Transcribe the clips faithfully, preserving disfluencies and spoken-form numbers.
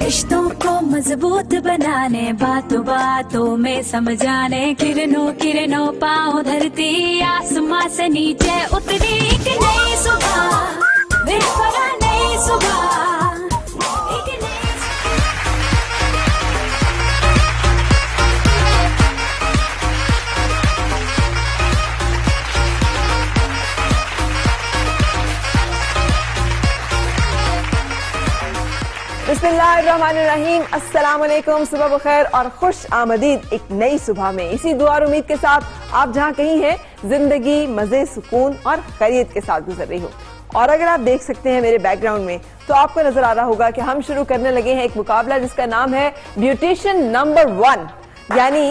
रिश्तों को मजबूत बनाने, बातों बातों में समझाने, किरणों किरणों पाँव धरती, आसमां से नीचे उतरी एक नई सुबह, मेरी फराह नई सुबह। बिस्मिल्लाहिर्रहमानिर्रहीम, अस्सलाम वालेकुम, सुबह बखैर और खुश आमदीद एक नई सुबह में। इसी दुआ और उम्मीद के साथ आप जहाँ कहीं हैं, जिंदगी मजे, सुकून और खैरियत के साथ गुजर रही हो। और अगर आप देख सकते हैं मेरे बैकग्राउंड में, तो आपको नजर आ रहा होगा कि हम शुरू करने लगे हैं एक मुकाबला जिसका नाम है ब्यूटिशियन नंबर वन। यानी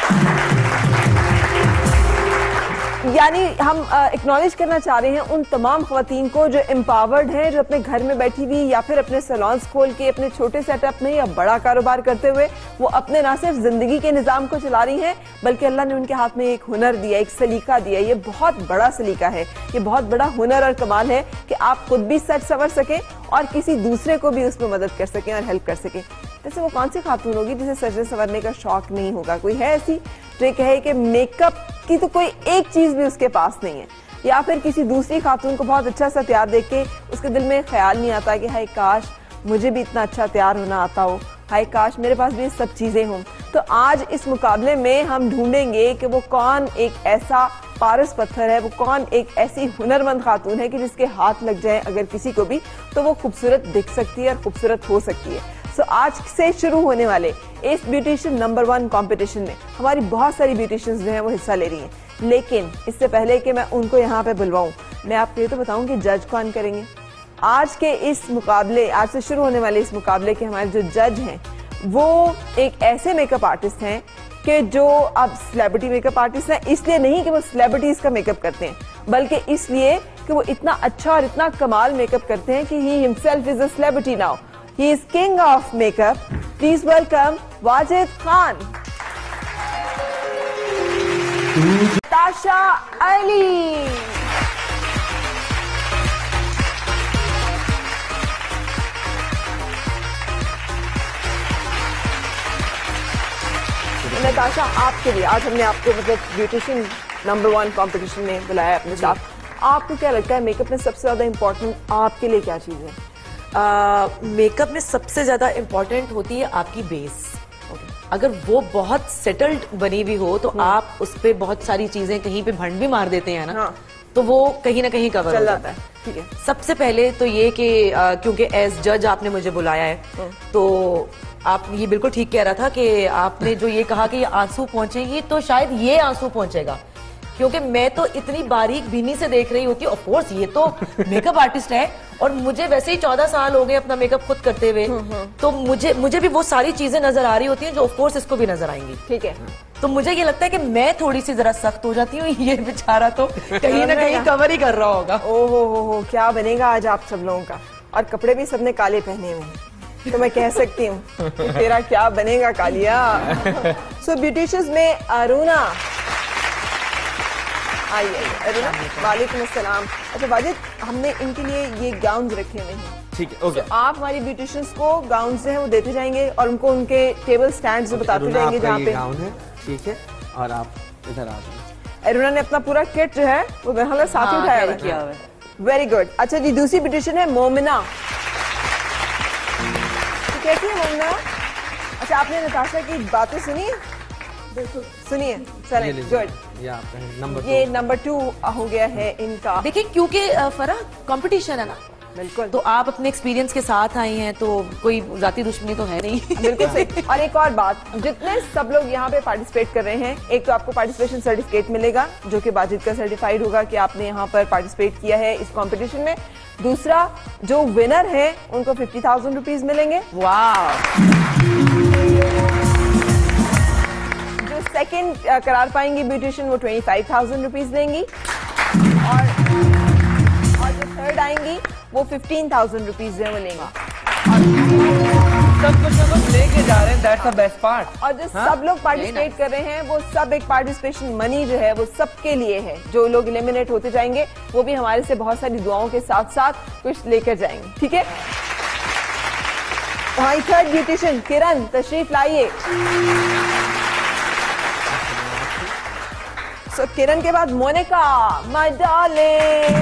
यानी हम एक्नॉलेज करना चाह रहे हैं उन तमाम ख्वातीन को जो एम्पावर्ड हैं, जो अपने घर में बैठी हुई या फिर अपने सैलून्स खोल के अपने छोटे सेटअप में या बड़ा कारोबार करते हुए वो अपने ना सिर्फ जिंदगी के निजाम को चला रही हैं, बल्कि अल्लाह ने उनके हाथ में एक हुनर दिया, एक सलीका दिया। ये बहुत बड़ा सलीका है, ये बहुत बड़ा हुनर और कमाल है कि आप खुद भी सच संवर सकें और किसी दूसरे को भी उसमें मदद कर सकें और हेल्प कर सकें। वैसे वो कौन सी खातून होगी जिसे सजने संवरने का शौक नहीं होगा? कोई है ऐसी ट्रिक है कि मेकअप की तो कोई एक चीज भी उसके पास नहीं है, या फिर किसी दूसरी खातून को बहुत अच्छा सा तैयार देख के उसके दिल में ख्याल नहीं आता कि हाय काश मुझे भी इतना अच्छा तैयार होना आता हो, हाय काश मेरे पास भी ये सब चीजें हों। तो आज इस मुकाबले में हम ढूंढेंगे कि वो कौन एक ऐसा पारस पत्थर है, वो कौन एक ऐसी हुनरमंद खातून है कि जिसके हाथ लग जाए अगर किसी को भी तो वो खूबसूरत दिख सकती है और खूबसूरत हो सकती है। सो so, आज से शुरू होने वाले इस ब्यूटिशियन नंबर वन कंपटीशन में हमारी बहुत सारी ब्यूटिशियंस जो हैं वो हिस्सा ले रही हैं, लेकिन इससे पहले कि मैं उनको यहाँ पे बुलवाऊं, मैं आपको ये तो बताऊं कि जज कौन करेंगे आज के इस मुकाबले। आज से शुरू होने वाले इस मुकाबले के हमारे जो जज हैं वो एक ऐसे मेकअप आर्टिस्ट हैं कि जो अब सेलिब्रिटी मेकअप आर्टिस्ट हैं, इसलिए नहीं कि वो सेलिब्रिटीज का मेकअप करते हैं, बल्कि इसलिए कि वो इतना अच्छा और इतना कमाल मेकअप करते हैं कि he himself is a celebrity now. He is king of makeup. Please welcome Wajid Khan. Tasha Ali. Natasha, आपके लिए आज हमने आपको मतलब ब्यूटिशियन नंबर वन कंपटीशन में बुलाया अपने साथ। आपको क्या लगता है मेकअप में सबसे ज्यादा इम्पोर्टेंट आपके लिए क्या चीज है? मेकअप uh, में सबसे ज्यादा इम्पोर्टेंट होती है आपकी बेस। okay. अगर वो बहुत सेटल्ड बनी हुई हो तो आप उस पे बहुत सारी चीजें कहीं पे भंड भी मार देते हैं ना, हाँ. तो वो कहीं ना कहीं कवर हो जाता है। ठीक है, सबसे पहले तो ये कि uh, क्योंकि एज जज आपने मुझे बुलाया है, तो आप ये बिल्कुल ठीक कह रहा था कि आपने जो ये कहा कि ये आंसू पहुंचेंगी, तो शायद ये आंसू पहुंचेगा, क्योंकि मैं तो इतनी बारीक बीनी से देख रही होती हूँ। ऑफ कोर्स ये तो मेकअप आर्टिस्ट है और मुझे वैसे ही चौदह साल हो गए अपना मेकअप खुद करते हुए, तो मुझे मुझे भी वो सारी चीजें नजर आ रही होती हैं जो ऑफ कोर्स इसको भी नजर आएंगी। ठीक है, तो मुझे ये लगता है कि मैं थोड़ी सी जरा सख्त हो जाती हूँ, ये बेचारा तो कहीं ना कहीं कवर ही कर रहा होगा। ओहो हो हो, क्या बनेगा आज आप सब लोगों का। और कपड़े भी सबने काले पहने हुए हैं, तो मैं कह सकती हूँ तेरा क्या बनेगा कालिया। सो ब्यूटिशियंस में अरुणा, आइए अरुणा। वालेकुम अस्सलाम। अच्छा वाजिद, हमने इनके लिए ये गाउन्स रखे हुए हैं, ठीक है, ओके। so, आप हमारी ब्यूटिशियंस को गाउन्स जो है वो देते जाएंगे और उनको उनके टेबल स्टैंड से बताते जाएंगे जहाँ पे गाउन है। ठीक है, और आप इधर आ जाए। अरुणा ने अपना पूरा किट जो है वो घर साथ ही उठाया किया है। Very good. अच्छा जी, दूसरी ब्यूटिशियन है मोमिना। कैसी है मोमिना? अच्छा, आपने नताशा की बातें सुनी? बिल्कुल सुनिए। चलिए, गुड। नंबर ये नंबर टू हो गया है इनका। देखिए, क्योंकि फरा कंपटीशन है ना, बिल्कुल, तो आप अपने एक्सपीरियंस के साथ आई हैं, तो कोई जाती दुश्मनी तो है नहीं। बिल्कुल सही। और एक और बात, जितने सब लोग यहाँ पे पार्टिसिपेट कर रहे हैं, एक तो आपको पार्टिसिपेशन सर्टिफिकेट मिलेगा जो कि वाजिद का सर्टिफाइड होगा कि आपने यहाँ पर पार्टिसिपेट किया है इस कंपटीशन में। दूसरा, जो विनर है उनको फिफ्टी थाउजेंड रुपीज मिलेंगे। वाह। जो सेकंड करार पाएंगी ब्यूटिशियन वो ट्वेंटी फाइव थाउजेंड रुपीज लेंगी, और और जो थर्ड आएंगी वो फिफ्टीन थाउजेंड रुपीज जो है वो लेंगी। सब कुछ ना कुछ लेके जा रहे हैं, दैट्स द बेस्ट पार्ट। और जो हाँ? सब लोग पार्टिसिपेट कर रहे हैं वो सब एक पार्टिसिपेशन मनी जो है वो सबके लिए है। जो लोग एलिमिनेट होते जाएंगे वो भी हमारे से बहुत सारी दुआओं के साथ साथ कुछ लेकर जाएंगे, ठीक है। हमारी थर्ड ब्यूटिशियन किरण तशरीफ लाइए। सो so, किरण के बाद मोनिका, माय डार्लिंग।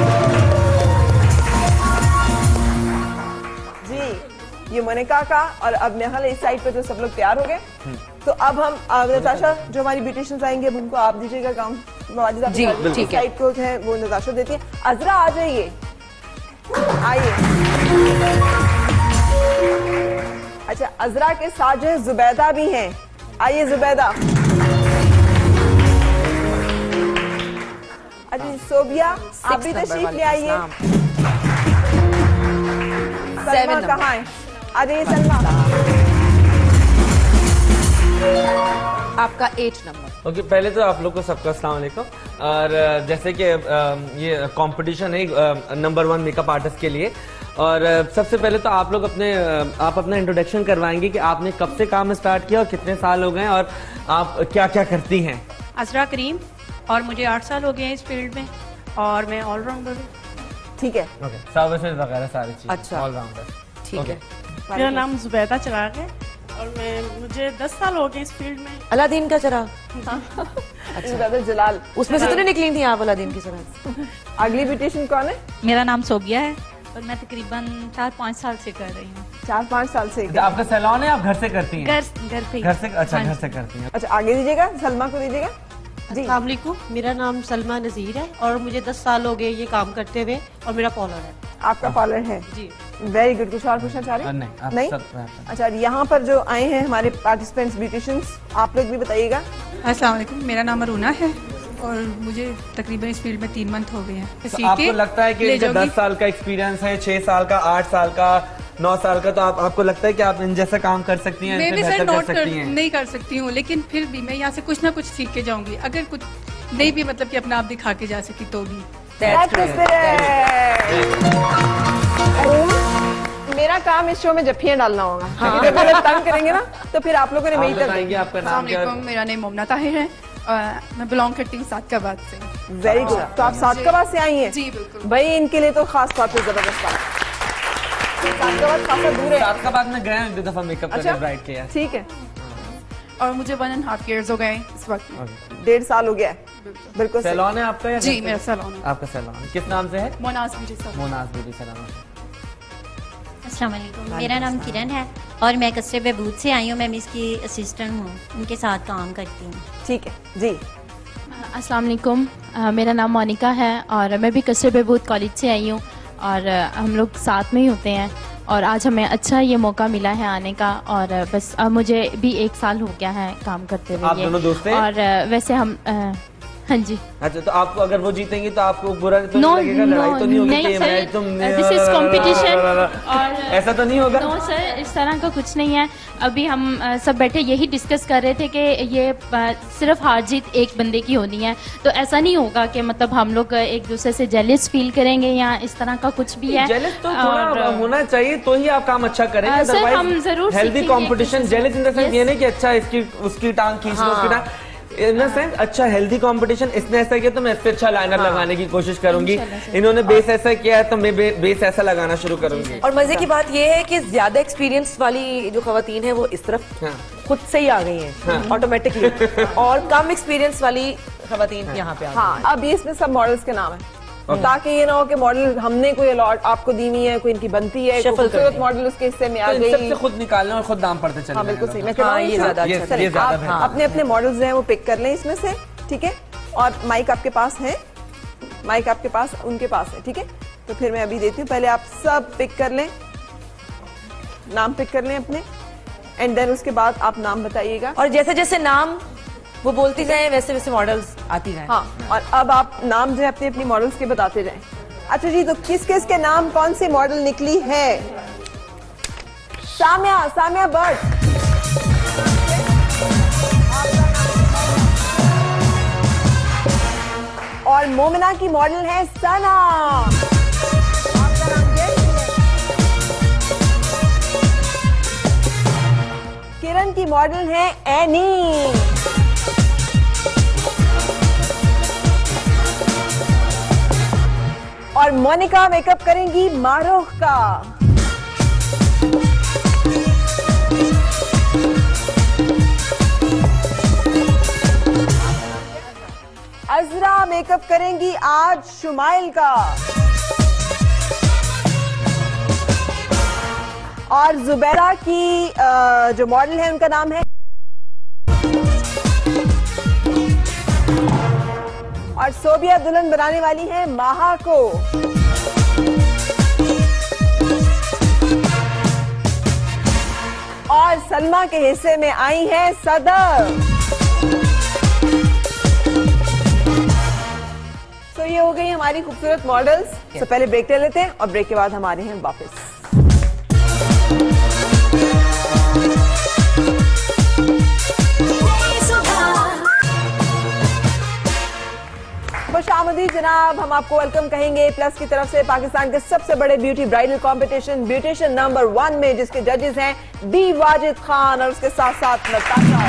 जी ये मोनिका का, और अब मेरे ख्याल इस साइड पे तो सब लोग तैयार हो गए। तो अब हम नताशा जो हमारी ब्यूटिशियंस आएंगे अब उनको आप दीजिएगा काम। जी ठीक है। साइड को है वो नताशा देती है। अजरा आ जाइए, आइए। अच्छा अजरा के साथ जो है जुबैदा भी हैं, आइए जुबैदा। अच्छा सोबिया आप भी तशरीफ ले आइए। सलमा कहाँ है? आ जाइए सलमा। आपका एट नंबर। ओके okay, पहले तो आप लोग को सबका अस्सलाम वालेकुम। और जैसे कि ये कंपटीशन है नंबर वन मेकअप आर्टिस्ट के लिए, और सबसे पहले तो आप लोग अपने आप अपना इंट्रोडक्शन करवाएंगे कि आपने कब से काम स्टार्ट किया और कितने साल हो गए और आप क्या क्या करती हैं। अजरा करीम, और मुझे आठ साल हो गए हैं इस फील्ड में, और मैं ऑलराउंडर हूँ। ठीक है। ओके सर्विसेज वगैरह सारी चीजें। अच्छा ऑलराउंडर। ठीक है। मेरा नाम जुबैदा चिराग है और मैं मुझे दस साल हो गए इस फील्ड में। अलादीन का चिराग। अच्छा जलाल, उसमें से तो नहीं निकली थी आप अलादीन की चिराग। अगली ब्यूटिशियन कौन है? मेरा नाम सोबिया है और मैं तकरीबन चार पाँच साल से कर रही हूँ। चार पाँच साल से। आपका सैलून है, आप घर से करती हैं? घर घर पे घर से। अच्छा घर से करती हैं। अच्छा आगे दीजिएगा, सलमा को दीजिएगा। अस्सलाम वालेकुम, मेरा नाम सलमा नज़ीर है और मुझे दस साल हो गए ये काम करते हुए, और मेरा पार्लर है। आपका पार्लर है जी। Very good. कुछ और पूछना चाह रहे हैं? नहीं, आप नहीं? सब- अच्छा यहाँ पर जो आए हैं हमारे पार्टिसिपेंट्स ब्यूटिशियंस, आप लोग भी बताइएगा। अस्सलाम वालेकुम, मेरा नाम अरुणा है और मुझे तकरीबन इस फील्ड में तीन मंथ हो गए हैं। तो आपको लगता है कि इनका दस साल का एक्सपीरियंस है, छह साल का, आठ साल का, नौ साल का, तो आप आपको लगता है कि आप इन जैसा काम कर सकती हैं? मैं भी सर कर नोट सकती कर, हैं? नहीं कर सकती हूँ, लेकिन फिर भी मैं यहाँ से कुछ ना कुछ सीख के जाऊंगी। अगर कुछ नहीं भी मतलब कि अपना आप दिखा के जा सकी तो भी। मेरा काम इस शो में जफ्फियाँ डालना होगा। हाँ। जब लोग तंग करेंगे ना तो फिर आप लोगों ने मेरी तरफ। आपका नाम क्या है? मेरा नाम मोमना ताहिर है, मैं बिलोंग करती हूँ सादकाबाद से। Very good. तो आप सादकाबाद से आई हैं? जी बिल्कुल। भाई इनके लिए तो खास तौर पे जबरदस्त बात। सादकाबाद खासा दूर है। सादकाबाद में गए हैं, दो दफा मेकअप करके अच्छा ब्राइड किया। ठीक है। और मुझे वन एंड हाफ ईयर्स हो गए इस वक्त। डेढ़ साल हो गया है। बिल्कुल। सैलून है आपका? जी मेरा सैलून है। आपका सैलून किस नाम से है? Monaz beauty salon. Monaz beauty salon. अस्सलाम वालेकुम, मेरा नाम किरण है और मैं कस्बे बहबूद से आई हूँ। मैं मिस की असिस्टेंट हूँ, उनके साथ काम करती हूँ। ठीक है जी। अस्सलाम वालेकुम, मेरा नाम मोनिका है और मैं भी कस्बे बहबूद कॉलेज से आई हूँ और हम लोग साथ में ही होते हैं, और आज हमें अच्छा ये मौका मिला है आने का, और बस अब मुझे भी एक साल हो गया है काम करते हुए। आप दोनों दोस्त हैं? और वैसे हम आ, हाँ जी। अच्छा तो आपको अगर वो जीतेंगी तो आपको बुरा तो no, नहीं लगेगा? लड़ाई तो नहीं होगी नहीं कि मैं तुम दिस इज कंपटीशन, और ऐसा तो नहीं होगा? नो सर, इस तरह का कुछ नहीं है। अभी हम आ, सब बैठे यही डिस्कस कर रहे थे कि ये आ, सिर्फ हार जीत एक बंदे की होनी है, तो ऐसा नहीं होगा कि मतलब हम लोग एक दूसरे से जेलस फील करेंगे या इस तरह का कुछ भी है। जेलस तो थोड़ा होना चाहिए तो ही आप काम अच्छा करेंगे। सर हम जरूर healthy competition, jealous in the sense ये नहीं कि अच्छा इसकी उसकी टांग खींच लो, उसकी टांग इन द सेंस अच्छा हेल्दी कंपटीशन। इसने ऐसा किया तो मैं इससे अच्छा लाइनर हाँ। लगाने की कोशिश करूंगी। इन्होंने बेस ऐसा किया है तो मैं बे, बेस ऐसा लगाना शुरू करूंगी। और मजे की बात ये है कि ज्यादा एक्सपीरियंस वाली जो खवातीन है वो इस तरफ हाँ। खुद से ही आ गई हैं ऑटोमेटिकली हाँ। और कम एक्सपीरियंस वाली खवातीन हाँ। यहाँ पे आ गई। हाँ अब इसमें सब मॉडल्स के नाम है ताकि ये ना हो कि मॉडल हमने कोई अलॉट आपको दी नहीं है, कोई इनकी बनती है, खूबसूरत मॉडल उसके हिस्से में आ गई, सबसे खुद निकालना और खुद दाम पड़ते चले। हाँ बिल्कुल सही। मैं कह रहा हूँ ये ज्यादा अच्छा है। आप अपने अपने मॉडल्स हैं वो पिक कर लें इसमें से, ठीक है। और माइक आपके पास है, माइक आपके पास उनके पास है, ठीक है। तो फिर मैं अभी देती हूँ, पहले आप सब पिक कर लें, नाम पिक कर लें अपने, एंड देन उसके बाद आप नाम बताइएगा। और जैसे जैसे नाम वो बोलती जाए वैसे वैसे मॉडल्स आती जाए। हाँ और अब आप नाम जो है अपने अपनी मॉडल्स के बताते जाएं। अच्छा जी, तो किस किस के नाम कौन सी मॉडल निकली है? सामिया, सामिया बट, और मोमिना की मॉडल है सना। किरण की मॉडल है एनी। और मोनिका मेकअप करेंगी मारूख का। अजरा मेकअप करेंगी आज शुमाइल का, और जुबैरा की जो मॉडल है उनका नाम है, और सोबिया दुल्हन बनाने वाली है माहा को। और सलमा के हिस्से में आई है सदर। तो ये हो गई हमारी खूबसूरत मॉडल्स। तो पहले ब्रेक ले लेते हैं और ब्रेक के बाद हम आ रहे हैं वापस। खुशामदीद जनाब, हम आपको वेलकम कहेंगे प्लस की तरफ से पाकिस्तान के सबसे बड़े beauty bridal competition beautician number one में, जिसके जजेस हैं डी वाजिद खान और उसके साथ साथ नताशा।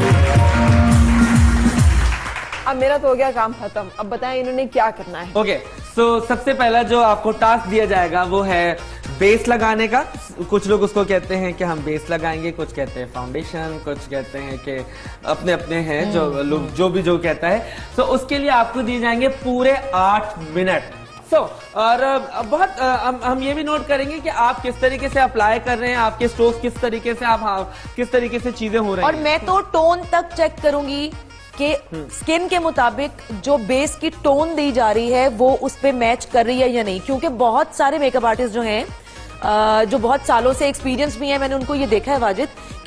अब मेरा तो हो गया काम खत्म, अब बताएं इन्होंने क्या करना है। ओके, सो सबसे पहला जो आपको टास्क दिया जाएगा वो है बेस लगाने का। कुछ लोग उसको कहते हैं कि हम बेस लगाएंगे, कुछ कहते हैं फाउंडेशन, कुछ कहते हैं कि अपने अपने हैं जो लोग जो भी जो कहता है। सो उसके लिए आपको दिए जाएंगे पूरे आठ मिनट। सो so, और बहुत हम हम ये भी नोट करेंगे कि आप किस तरीके से अप्लाई कर रहे हैं, आपके स्ट्रोक्स किस तरीके से आप हाँ, किस तरीके से चीजें हो रही हैं। और मैं तो टोन तक चेक करूंगी कि स्किन के मुताबिक जो बेस की टोन दी जा रही है वो उस पे मैच कर रही है या नहीं, क्योंकि बहुत सारे मेकअप आर्टिस्ट जो हैं जो बहुत सालों से एक्सपीरियंस भी है, मैंने उनको ये देखा है वाजिद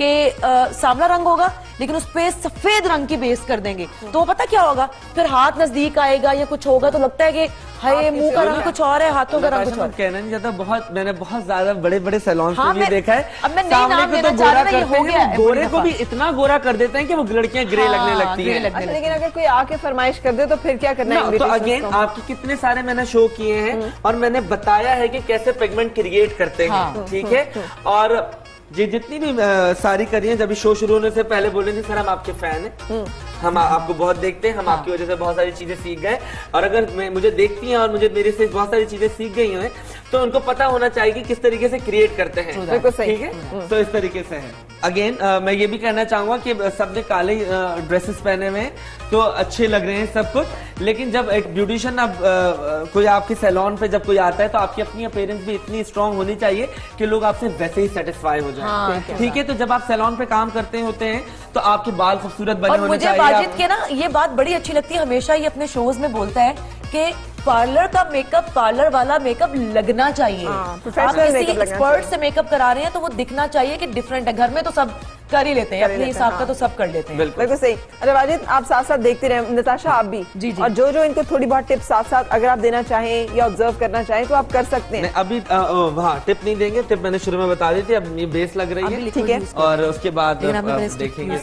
कि सांवला रंग होगा लेकिन उस पे सफेद रंग की बेस कर देंगे, तो वो पता क्या होगा, फिर हाथ नजदीक आएगा या कुछ होगा तो लगता है कि हाय मुंह का रंग कुछ और है, हाथों का रंग कुछ और। कहना नहीं चाहता, बहुत मैंने बहुत ज्यादा बड़े बड़े सैलून हाँ, में देखा है। अब मैं नहीं नाम लेना चाह रहा, ये हो गया गोरे को भी इतना गोरा कर देते हैं कि वो लड़कियां ग्रे लगने लगती हैं। अच्छा, लेकिन अगर कोई आके फरमाइश कर दे तो फिर क्या करना है? तो अगेन आपके कितने सारे मैंने शो किए हैं और मैंने बताया है कि कैसे पिगमेंट क्रिएट करते हैं, ठीक है। और जी जितनी भी आ, सारी करी है, जब शो शुरू होने से पहले बोल रहे थे सर हम आपके फैन हैं, हम आ, आपको बहुत देखते हैं, हम हाँ। आपकी वजह से बहुत सारी चीजें सीख गए, और अगर मैं मुझे देखती हैं और मुझे मेरे से बहुत सारी चीजें सीख गई हैं तो उनको पता होना चाहिए कि किस तरीके से क्रिएट करते हैं, ठीक है। तो इस तरीके से है। अगेन मैं ये भी कहना चाहूंगा कि सबने काले ड्रेसेस पहने हुए हैं तो अच्छे लग रहे हैं सब कुछ, लेकिन जब एक ब्यूटिशियन अब कोई आपके सैलून पे जब कोई आता है तो आपकी अपनी अपीयरेंस भी इतनी स्ट्रांग होनी चाहिए कि लोग आपसे वैसे ही सेटिस्फाई हो जाए, ठीक है। तो जब आप सैलून पे काम करते होते हैं तो आपके बाल खूबसूरत बने होने चाहिए। मुझे वाजिद के ना ये बात बड़ी अच्छी लगती है, हमेशा ये अपने शोज में बोलता है कि पार्लर का मेकअप पार्लर वाला मेकअप लगना चाहिए। आप किसी एक्सपर्ट से मेकअप करा रहे हैं तो वो दिखना चाहिए कि डिफरेंट है। घर में तो सब कर ही लेते हैं, अपने हिसाब का तो सब कर लेते हैं। बिल्कुल सही। अरे वाजिद आप साथ साथ देखते रहे, नताशा आप भी जी जी। और जो जो इनको थोड़ी बहुत टिप्स साथ साथ अगर आप देना चाहें या ऑब्जर्व करना चाहें तो आप कर सकते हैं। अभी वहाँ टिप नहीं देंगे, टिप मैंने शुरू में बता दी थी, अब ये बेस लग रही है, ठीक है, और उसके बाद देखेंगे।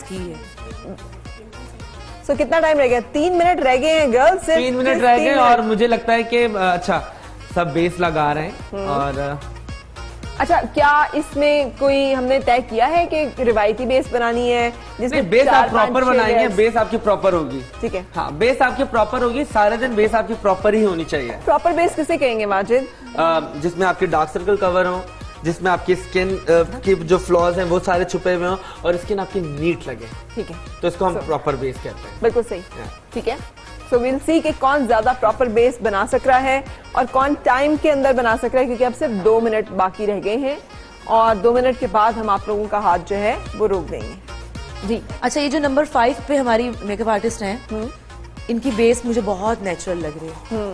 तो कितना टाइम रह गया? तीन मिनट रह गए हैं गर्ल्स, तीन मिनट रह गए और मुझे लगता है कि अच्छा सब बेस लगा रहे हैं। और अच्छा, क्या इसमें कोई हमने तय किया है कि रिवायती बेस बनानी है जिसमें बेस आप प्रॉपर बनाएंगे? बेस आपकी प्रॉपर होगी, ठीक है। हाँ, बेस आपकी प्रॉपर होगी, सारे दिन बेस आपकी प्रॉपर ही होनी चाहिए। प्रॉपर बेस किसे कहेंगे माजिद? जिसमें आपके डार्क सर्कल कवर हो, जिसमें आपकी स्किन की जो फ्लॉज हैं वो सारे छुपे हुए हों और स्किन आपकी नीट लगे, ठीक है, तो इसको हम प्रॉपर बेस कहते हैं। बिल्कुल सही, ठीक है। सो विल सी कि कौन ज्यादा प्रॉपर बेस बना सक रहा है और कौन टाइम के अंदर बना सक रहा है, क्योंकि अब सिर्फ दो मिनट बाकी रह गए हैं और दो मिनट के बाद हम आप लोगों का हाथ जो है वो रोक देंगे जी। अच्छा, ये जो नंबर फाइव पे हमारी मेकअप आर्टिस्ट हैं, इनकी बेस मुझे बहुत नेचुरल लग रही है।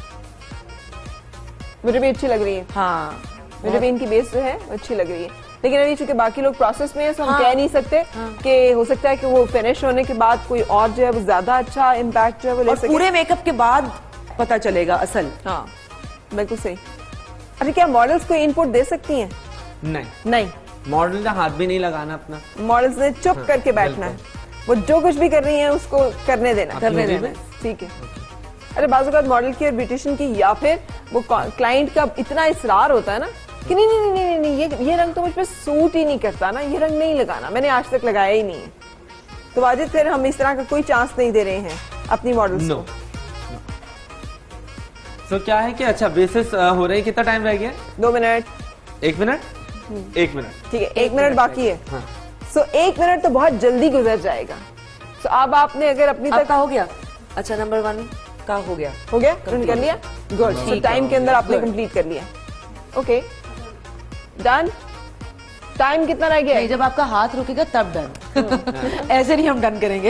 मुझे भी अच्छी लग रही है, हाँ, मुझे भी इनकी बेस जो है अच्छी लग रही है। लेकिन अभी चूंकि बाकी लोग प्रोसेस में है तो हम हाँ, कह नहीं सकते हाँ, कि हो सकता है कि वो फिनिश होने के बाद कोई और जो है वो ज्यादा अच्छा इम्पैक्ट जो है वो ले सके। पूरे मेकअप के बाद पता चलेगा असल। हाँ बिल्कुल सही। अच्छा, क्या मॉडल्स को इनपुट दे सकती हैं? नहीं नहीं, मॉडल का हाथ भी नहीं लगाना अपना, मॉडल्स ने चुप हाँ, करके बैठना है, वो जो कुछ भी कर रही है उसको करने देना करने देना ठीक है। अरे बाज़ औक़ात मॉडल की और ब्यूटिशियन की या फिर वो क्लाइंट का इतना इसरार होता है ना कि नहीं नहीं नहीं नहीं, नहीं ये ये रंग तो मुझ पे सूट ही नहीं करता ना, ये रंग नहीं लगाना, मैंने आज तक लगाया ही नहीं है, तो वाजिद फिर हम इस तरह का कोई चांस नहीं दे रहे हैं अपनी मॉडल्स को। तो क्या है कि अच्छा बेसिस हो रहे हैं, कितना टाइम रह गया? दो मिनट, एक मिनट, एक मिनट, ठीक है, एक मिनट बाकी है। हाँ। सो एक मिनट तो बहुत जल्दी गुजर जाएगा। सो अब आपने अगर अपनी तक हो गया अच्छा नंबर वन का हो गया हो गया प्रिंट कर लिया गुड सो टाइम के अंदर आपने कंप्लीट कर लिया ओके डन टाइम कितना रह गया जब आपका हाथ रुकेगा तब डन ऐसे नहीं हम डन करेंगे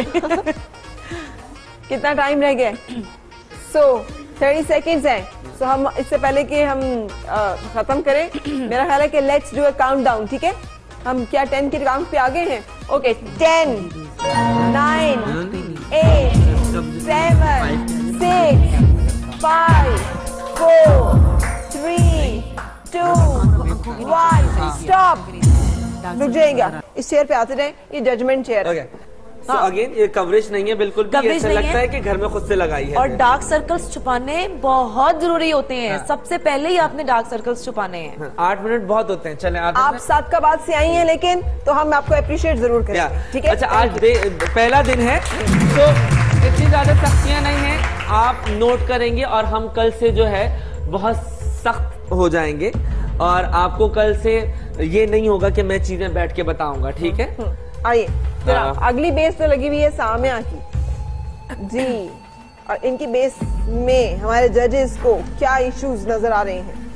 कितना टाइम रह गया सो थर्टी सेकेंड्स है सो so, हम इससे पहले कि हम आ, खत्म करें मेरा ख्याल है कि let's do a countdown ठीक है हम क्या टेन के काउंट पे आगे हैं okay ten nine eight seven six five four three two one stop रुक जाएगा इस चेयर पे आते रहे ये judgment chair okay. So again ये कवरेज नहीं है बिल्कुल भी ऐसा लगता है कि घर में खुद से लगाई है और डार्क सर्कल्स छुपाने बहुत जरूरी होते हैं हाँ। सबसे पहले ही आपने डार्क सर्कल्स छुपाने हैं हाँ। आठ मिनट बहुत होते हैं चले आप सात का बाद से आई हैं लेकिन तो हम आपको अप्रिशिएट जरूर करेंगे ठीक है अच्छा आज पहला दिन है तो इतनी ज्यादा सख्तियां नहीं है आप नोट करेंगे और हम कल से जो है बहुत सख्त हो जाएंगे और आपको कल से ये नहीं होगा कि मैं चीजें बैठ के बताऊंगा ठीक है आइए अगली बेस तो लगी हुई है सामिया की जी और इनकी बेस में हमारे जजेस को क्या इश्यूज नजर आ रहे हैं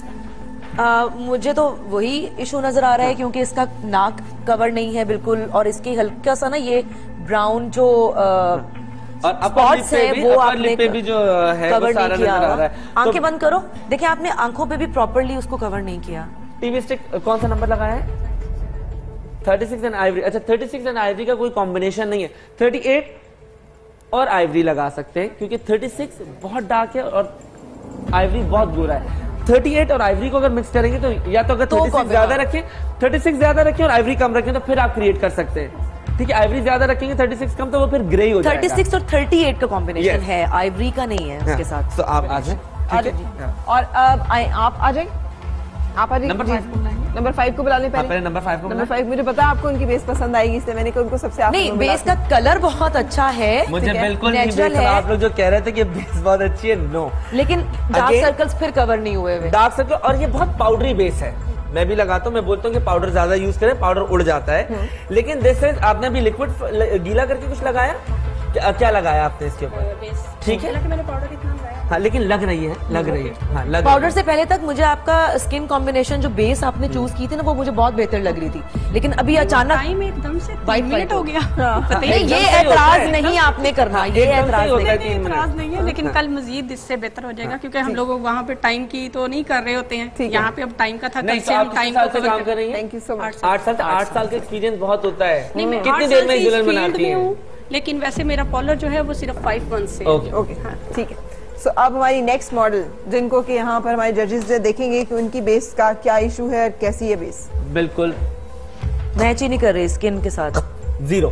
आ, मुझे तो वही इशू नजर आ रहा है क्योंकि इसका नाक कवर नहीं है बिल्कुल और इसकी हल्का सा ना ये ब्राउन जो आ, और स्पॉट्स है वो आपने पे भी जो है कवर वो सारा नहीं किया नजर आ रहा है आंखें बंद करो देखिए आपने आंखों पे भी प्रॉपर्ली उसको कवर नहीं किया टीवी स्टिक कौन सा नंबर लगाया है थर्टी सिक्स एंड आइवरी अच्छा थर्टी सिक्स एंड आइवरी का कोई कॉम्बिनेशन नहीं है थर्टी एट और आइवरी लगा सकते हैं क्योंकि थर्टी सिक्स बहुत डार्क है और आइवरी बहुत गोरा है थर्टी एट और आइवरी को अगर मिक्स करेंगे तो या तो अगर थर्टी सिक्स ज्यादा रखें थर्टी सिक्स ज्यादा रखें और आइवरी कम रखें तो फिर आप क्रिएट कर सकते हैं ठीक है आइवरी ज्यादा रखेंगे थर्टी सिक्स कम तो वो फिर ग्रे हो जाएगा थर्टी सिक्स और थर्टी एट का कॉम्बिनेशन है आइवरी का नहीं है उसके साथ तो आप आ जाए और अब आप आ जाए आप आ जाइए नंबर फाइव को बुला लें पहले नंबर फाइव को नंबर फाइव मुझे पता है आपको उनकी बेस पसंद आएगी इसलिए मैंने उनको सबसे नहीं बेस का कलर बहुत अच्छा है मुझे बिल्कुल नेचुरल है आप लोग जो कह रहे थे कि बेस बहुत अच्छी है नो लेकिन डार्क सर्कल्स फिर कवर नहीं हुए हुए डार्क सर्कल और ये बहुत पाउडरी बेस है मैं भी लगाता हूँ मैं बोलता हूँ कि पाउडर ज्यादा यूज करें पाउडर उड़ जाता है लेकिन दिस इज आपने अभी लिक्विड गीला करके कुछ लगाया क्या, क्या लगाया आपने इसके ऊपर ठीक है मैंने पाउडर कितना लगाया हाँ लेकिन लग रही है लग रही है हाँ, लग पाउडर से पहले तक मुझे आपका स्किन कॉम्बिनेशन जो बेस आपने चूज की थी ना वो मुझे बहुत बेहतर लग रही थी लेकिन अभी अचानक टाइम एकदम से वाइट मिनट हो गया नहीं ये ऐतराज नहीं आपने करना ये ऐतराज नहीं है लेकिन कल मजीद इससे बेहतर हो जाएगा क्योंकि हम लोग वहाँ पे टाइम की तो नहीं कर रहे होते हैं यहाँ पे अब टाइम का था कल से हम टाइम को काम कर रही हैं थैंक यू सो मच आठ साल आठ साल का एक्सपीरियंस बहुत होता है कितनी देर में दुल्हन बनाती है लेकिन वैसे मेरा पार्लर जो है वो सिर्फ फाइव मंथ से ओके ओके ठीक है सो so, अब हमारी नेक्स्ट मॉडल जिनको कि यहाँ पर हमारे जजेस जो देखेंगे कि उनकी बेस का क्या इशू है कैसी है बेस बिल्कुल मैच ही नहीं कर रही स्किन के साथ जीरो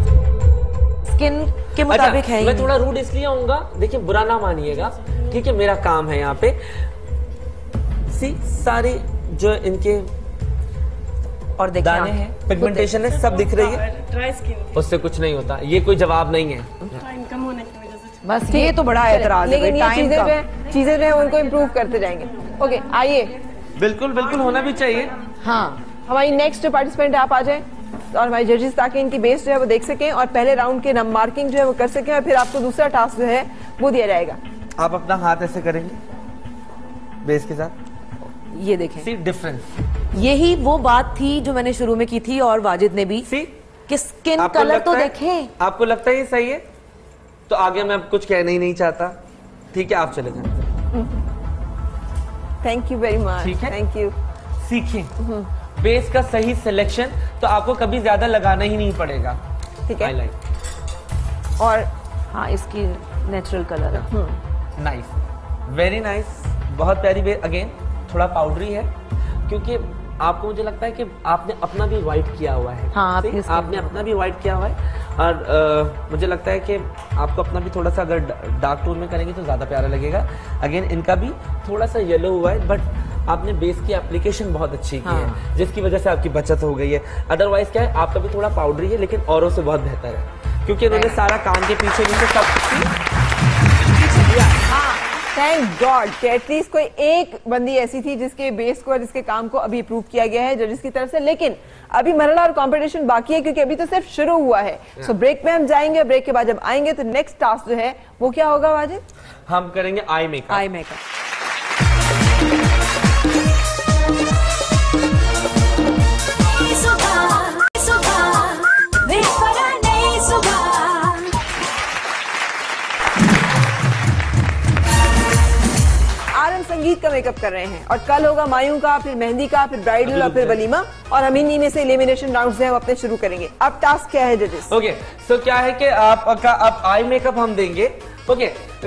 स्किन के मुताबिक अच्छा, है मैं थोड़ा रूड इसलिए आऊंगा देखिए बुरा ना मानिएगा ठीक है मेरा काम है यहाँ पे सी सारे जो इनके और दाने हैं पिगमेंटेशन है सब दिख रही है ड्राई स्किन उससे कुछ नहीं होता ये कोई जवाब नहीं है टाइम कम होने की वजह से बस ये तो बड़ा एतराज है लेकिन ये चीजें जो चीजें जो है उनको इम्प्रूव करते जाएंगे ओके आइए बिल्कुल बिल्कुल होना भी चाहिए हाँ हमारी नेक्स्ट जो पार्टिसिपेंट आप आ जाए और हमारे जजेस ताकि इनकी बेस जो है वो देख सकें और पहले राउंड के नंबर मार्किंग जो है वो कर सकें और फिर आपको दूसरा टास्क जो है वो दिया जाएगा आप अपना हाथ ऐसे करेंगे बेस के साथ ये देखें सी डिफरेंस यही वो बात थी जो मैंने शुरू में की थी और वाजिद ने भी सी कि स्किन कलर तो देखें आपको लगता है ये सही है तो आगे मैं कुछ कहना ही नहीं चाहता ठीक है आप चले जाए थैंक यू वेरी मच ठीक है थैंक यू सीखें बेस का सही सिलेक्शन तो आपको कभी ज्यादा लगाना ही नहीं पड़ेगा ठीक है like. और हाँ इसकी नेचुरल कलर है नाइस वेरी नाइस बहुत प्यारी बेस अगेन थोड़ा पाउडरी है क्योंकि आपको मुझे लगता है कि आपने अपना भी व्हाइट किया हुआ है हाँ, आपने, आपने अपना भी व्हाइट किया हुआ है और आ, मुझे लगता है कि आपको अपना भी थोड़ा सा अगर डार्क टोन में करेंगे तो ज्यादा प्यारा लगेगा अगेन इनका भी थोड़ा सा येलो हुआ है बट आपने बेस की एप्लीकेशन बहुत अच्छी की हाँ। है जिसकी वजह से आपकी बचत हो गई है अदरवाइज क्या है आपका भी थोड़ा पाउडरी है लेकिन औरों से बहुत बेहतर है क्योंकि इन्होंने सारा काम के पीछे नीचे सब थैंक गॉड कि एटलीस्ट कोई एक बंदी ऐसी थी जिसके बेस को और जिसके काम को अभी अप्रूव किया गया है जजेस की तरफ से। लेकिन अभी मरहला और कंपटीशन बाकी है क्योंकि अभी तो सिर्फ शुरू हुआ है। सो so, ब्रेक में हम जाएंगे, ब्रेक के बाद जब आएंगे तो नेक्स्ट टास्क जो है वो क्या होगा वाजिद? हम करेंगे आई मेकअप। आई मेकअप संगीत का मेकअप कर रहे हैं और कल होगा मायूं का, फिर मेहंदी का, फिर ब्राइडल और फिर वलीमा, और हम इन्हीं में से एलिमिनेशन राउंड्स हैं वो अपने शुरू करेंगे। अब टास्क क्या है जजेस? ओके सो क्या है कि आपका अब आई मेकअप हम देंगे। ओके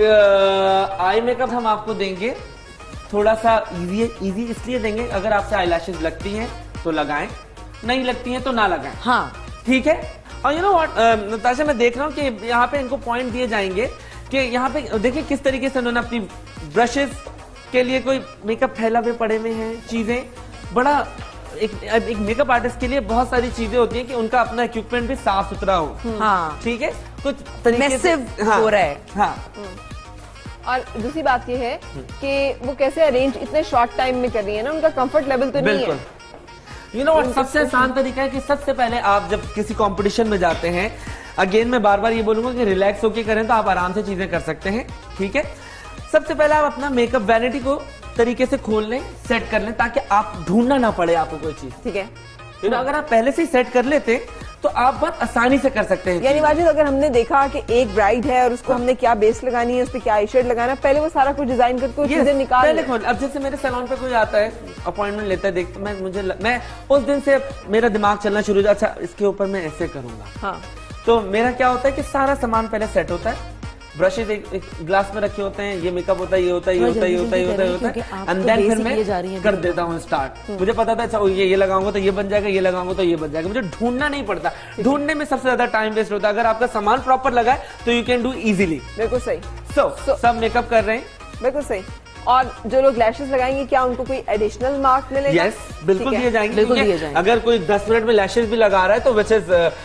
आई मेकअप हम आपको देंगे थोड़ा सा इजी इजी इसलिए देंगे अगर आपसे आई लैशेज लगती हैं तो लगाएं, नहीं लगती हैं तो ना लगाएं। हाँ ठीक है। और यू नो व्हाट नताशा, मैं देख रहा हूँ कि यहाँ पे इनको पॉइंट दिए जाएंगे कि यहाँ पे देखिए किस तरीके से उन्होंने अपनी ब्रशेस के लिए कोई मेकअप फैला हुए पड़े हुए हैं, चीजें बड़ा एक, एक मेकअप आर्टिस्ट के लिए बहुत सारी चीजें होती हैं कि उनका अपना इक्विपमेंट भी साफ सुथरा हो। हाँ ठीक है, कुछ तरीके से हाँ, हो रहा है। हाँ। और दूसरी बात ये है कि वो कैसे अरेंज इतने शॉर्ट टाइम में कर रही है ना, उनका कंफर्ट लेवल तो नहीं है। यू नो व्हाट, सबसे आसान तरीका है कि सबसे पहले आप जब किसी कंपटीशन में जाते हैं, अगेन मैं बार बार ये बोलूंगा कि रिलैक्स होके करें तो आप आराम से चीजें कर सकते हैं। ठीक है, सबसे पहले आप अपना मेकअप वैनिटी को तरीके से खोल लें, सेट कर लें ताकि आप ढूंढना ना पड़े आपको कोई चीज। ठीक है, यू नो अगर आप पहले से ही सेट कर लेते तो आप बहुत आसानी से कर सकते हैं। यानी वाजिद अगर हमने देखा कि एक ब्राइड है और उसको हमने क्या बेस लगानी है, उस पर क्या आई शेड लगाना है, पहले वो सारा कुछ डिजाइन करके चीजें निकाल पहले खोल। अब जैसे मेरे सैलून पे कोई आता है, अपॉइंटमेंट लेता है, देखता मैं मुझे ल, मैं उस दिन से मेरा दिमाग चलना शुरू हो जाता है, अच्छा इसके ऊपर मैं ऐसे करूंगा। हाँ। तो मेरा क्या होता है कि सारा सामान पहले सेट होता है, ब्रशेज एक, एक ग्लास में रखे होते हैं, ये मेकअप होता है, ये होता है, ये होता है, ये होता है, ये होता है, ये होता है, एंड देन फिर मैं कर देता हूँ स्टार्ट। मुझे पता था अच्छा ये ये लगाऊंगा तो ये बन जाएगा, ये लगाऊंगा तो ये बन जाएगा, मुझे ढूंढना नहीं पड़ता। ढूंढने में सबसे ज्यादा टाइम वेस्ट होता है। अगर आपका सामान प्रॉपर लगा है तो यू कैन डू इजीली। बिल्कुल सही। सो सब मेकअप कर रहे हैं, बिल्कुल सही। और जो लोग लैशेस लगाएंगे क्या उनको कोई एडिशनल मार्क मिलेगा? यस, बिल्कुल दिए जाएंगे, बिल्कुल दिए जाएंगे। अगर कोई दस मिनट में लैशेस भी लगा रहा है तो विच इज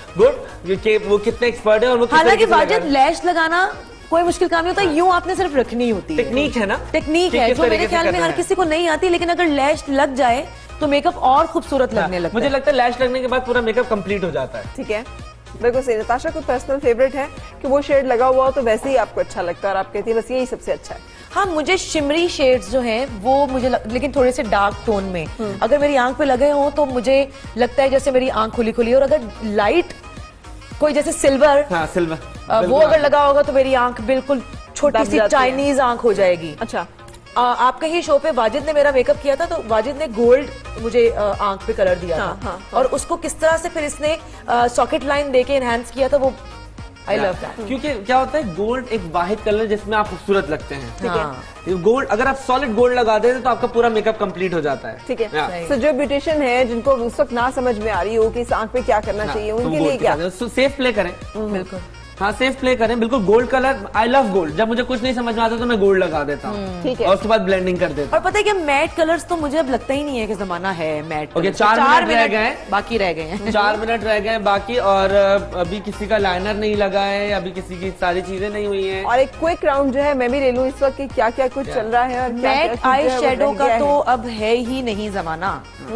गुड कि वो कितने एक्सपर्ट है और वो हालांकि वाजिद लैश लगाना कोई मुश्किल काम नहीं होता, यूं आपने सिर्फ रखनी होती है। टेक्निक है ना, टेक्निक है जो मेरे ख्याल में हर किसी को नहीं आती, लेकिन अगर लैश लग जाए तो मेकअप और खूबसूरत लगने लगता है। मुझे लगता है लैश लगने के बाद पूरा मेकअप कंप्लीट हो जाता है। ठीक है, बिल्कुल सही। नताशा को पर्सनल फेवरेट है कि वो शेड लगा हुआ हो तो वैसे ही आपको अच्छा लगता है और आप कहती है बस यही सबसे अच्छा है। हाँ, मुझे शिमरी शेड्स जो हैं वो मुझे लग, लेकिन थोड़े से डार्क टोन में अगर मेरी आंख पे लगे हों तो मुझे लगता है जैसे मेरी आंख खुली खुली, और अगर लाइट कोई जैसे सिल्वर, हाँ, सिल्वर वो अगर लगा होगा तो मेरी आंख बिल्कुल छोटी सी चाइनीज आंख हो जाएगी। अच्छा, आ, आप कहीं शो पे वाजिद ने मेरा मेकअप किया था तो वाजिद ने गोल्ड मुझे आ, आंख पे कलर दिया हाँ, था हाँ, हाँ. और उसको किस तरह से फिर इसने सॉकेट लाइन देके एनहांस किया था, वो आई लव दैट। क्योंकि क्या होता है, गोल्ड एक वाहिद कलर जिसमें आप खूबसूरत लगते हैं। ठीक है, गोल्ड अगर आप सॉलिड गोल्ड लगा देते तो आपका पूरा मेकअप कंप्लीट हो जाता है। ठीक है, सो जो ब्यूटिशियन है जिनको उस वक्त ना समझ में आ रही हो कि इस आंख पे क्या करना चाहिए, उनके लिए क्या सेफ प्ले करें। बिल्कुल हाँ, सेफ प्ले करें, बिल्कुल gold colour. I love gold, जब मुझे कुछ नहीं समझ में आता तो मैं गोल्ड लगा देता हूँ। ठीक है, और उसके बाद ब्लेंडिंग कर देता हूँ। और पता है कि मैट कलर्स तो मुझे अब लगता ही नहीं है कि जमाना है मैट। ओके, चार, चार मिनट रह गए, बाकी रह गए हैं चार मिनट रह गए बाकी, और अभी किसी का लाइनर नहीं लगा है, अभी किसी की सारी चीजें नहीं हुई है। और एक क्विक राउंड जो है मैं भी ले लूँ इस वक्त, क्या क्या कुछ चल रहा है। और मैट आई शेडो का तो अब है ही नहीं जमाना,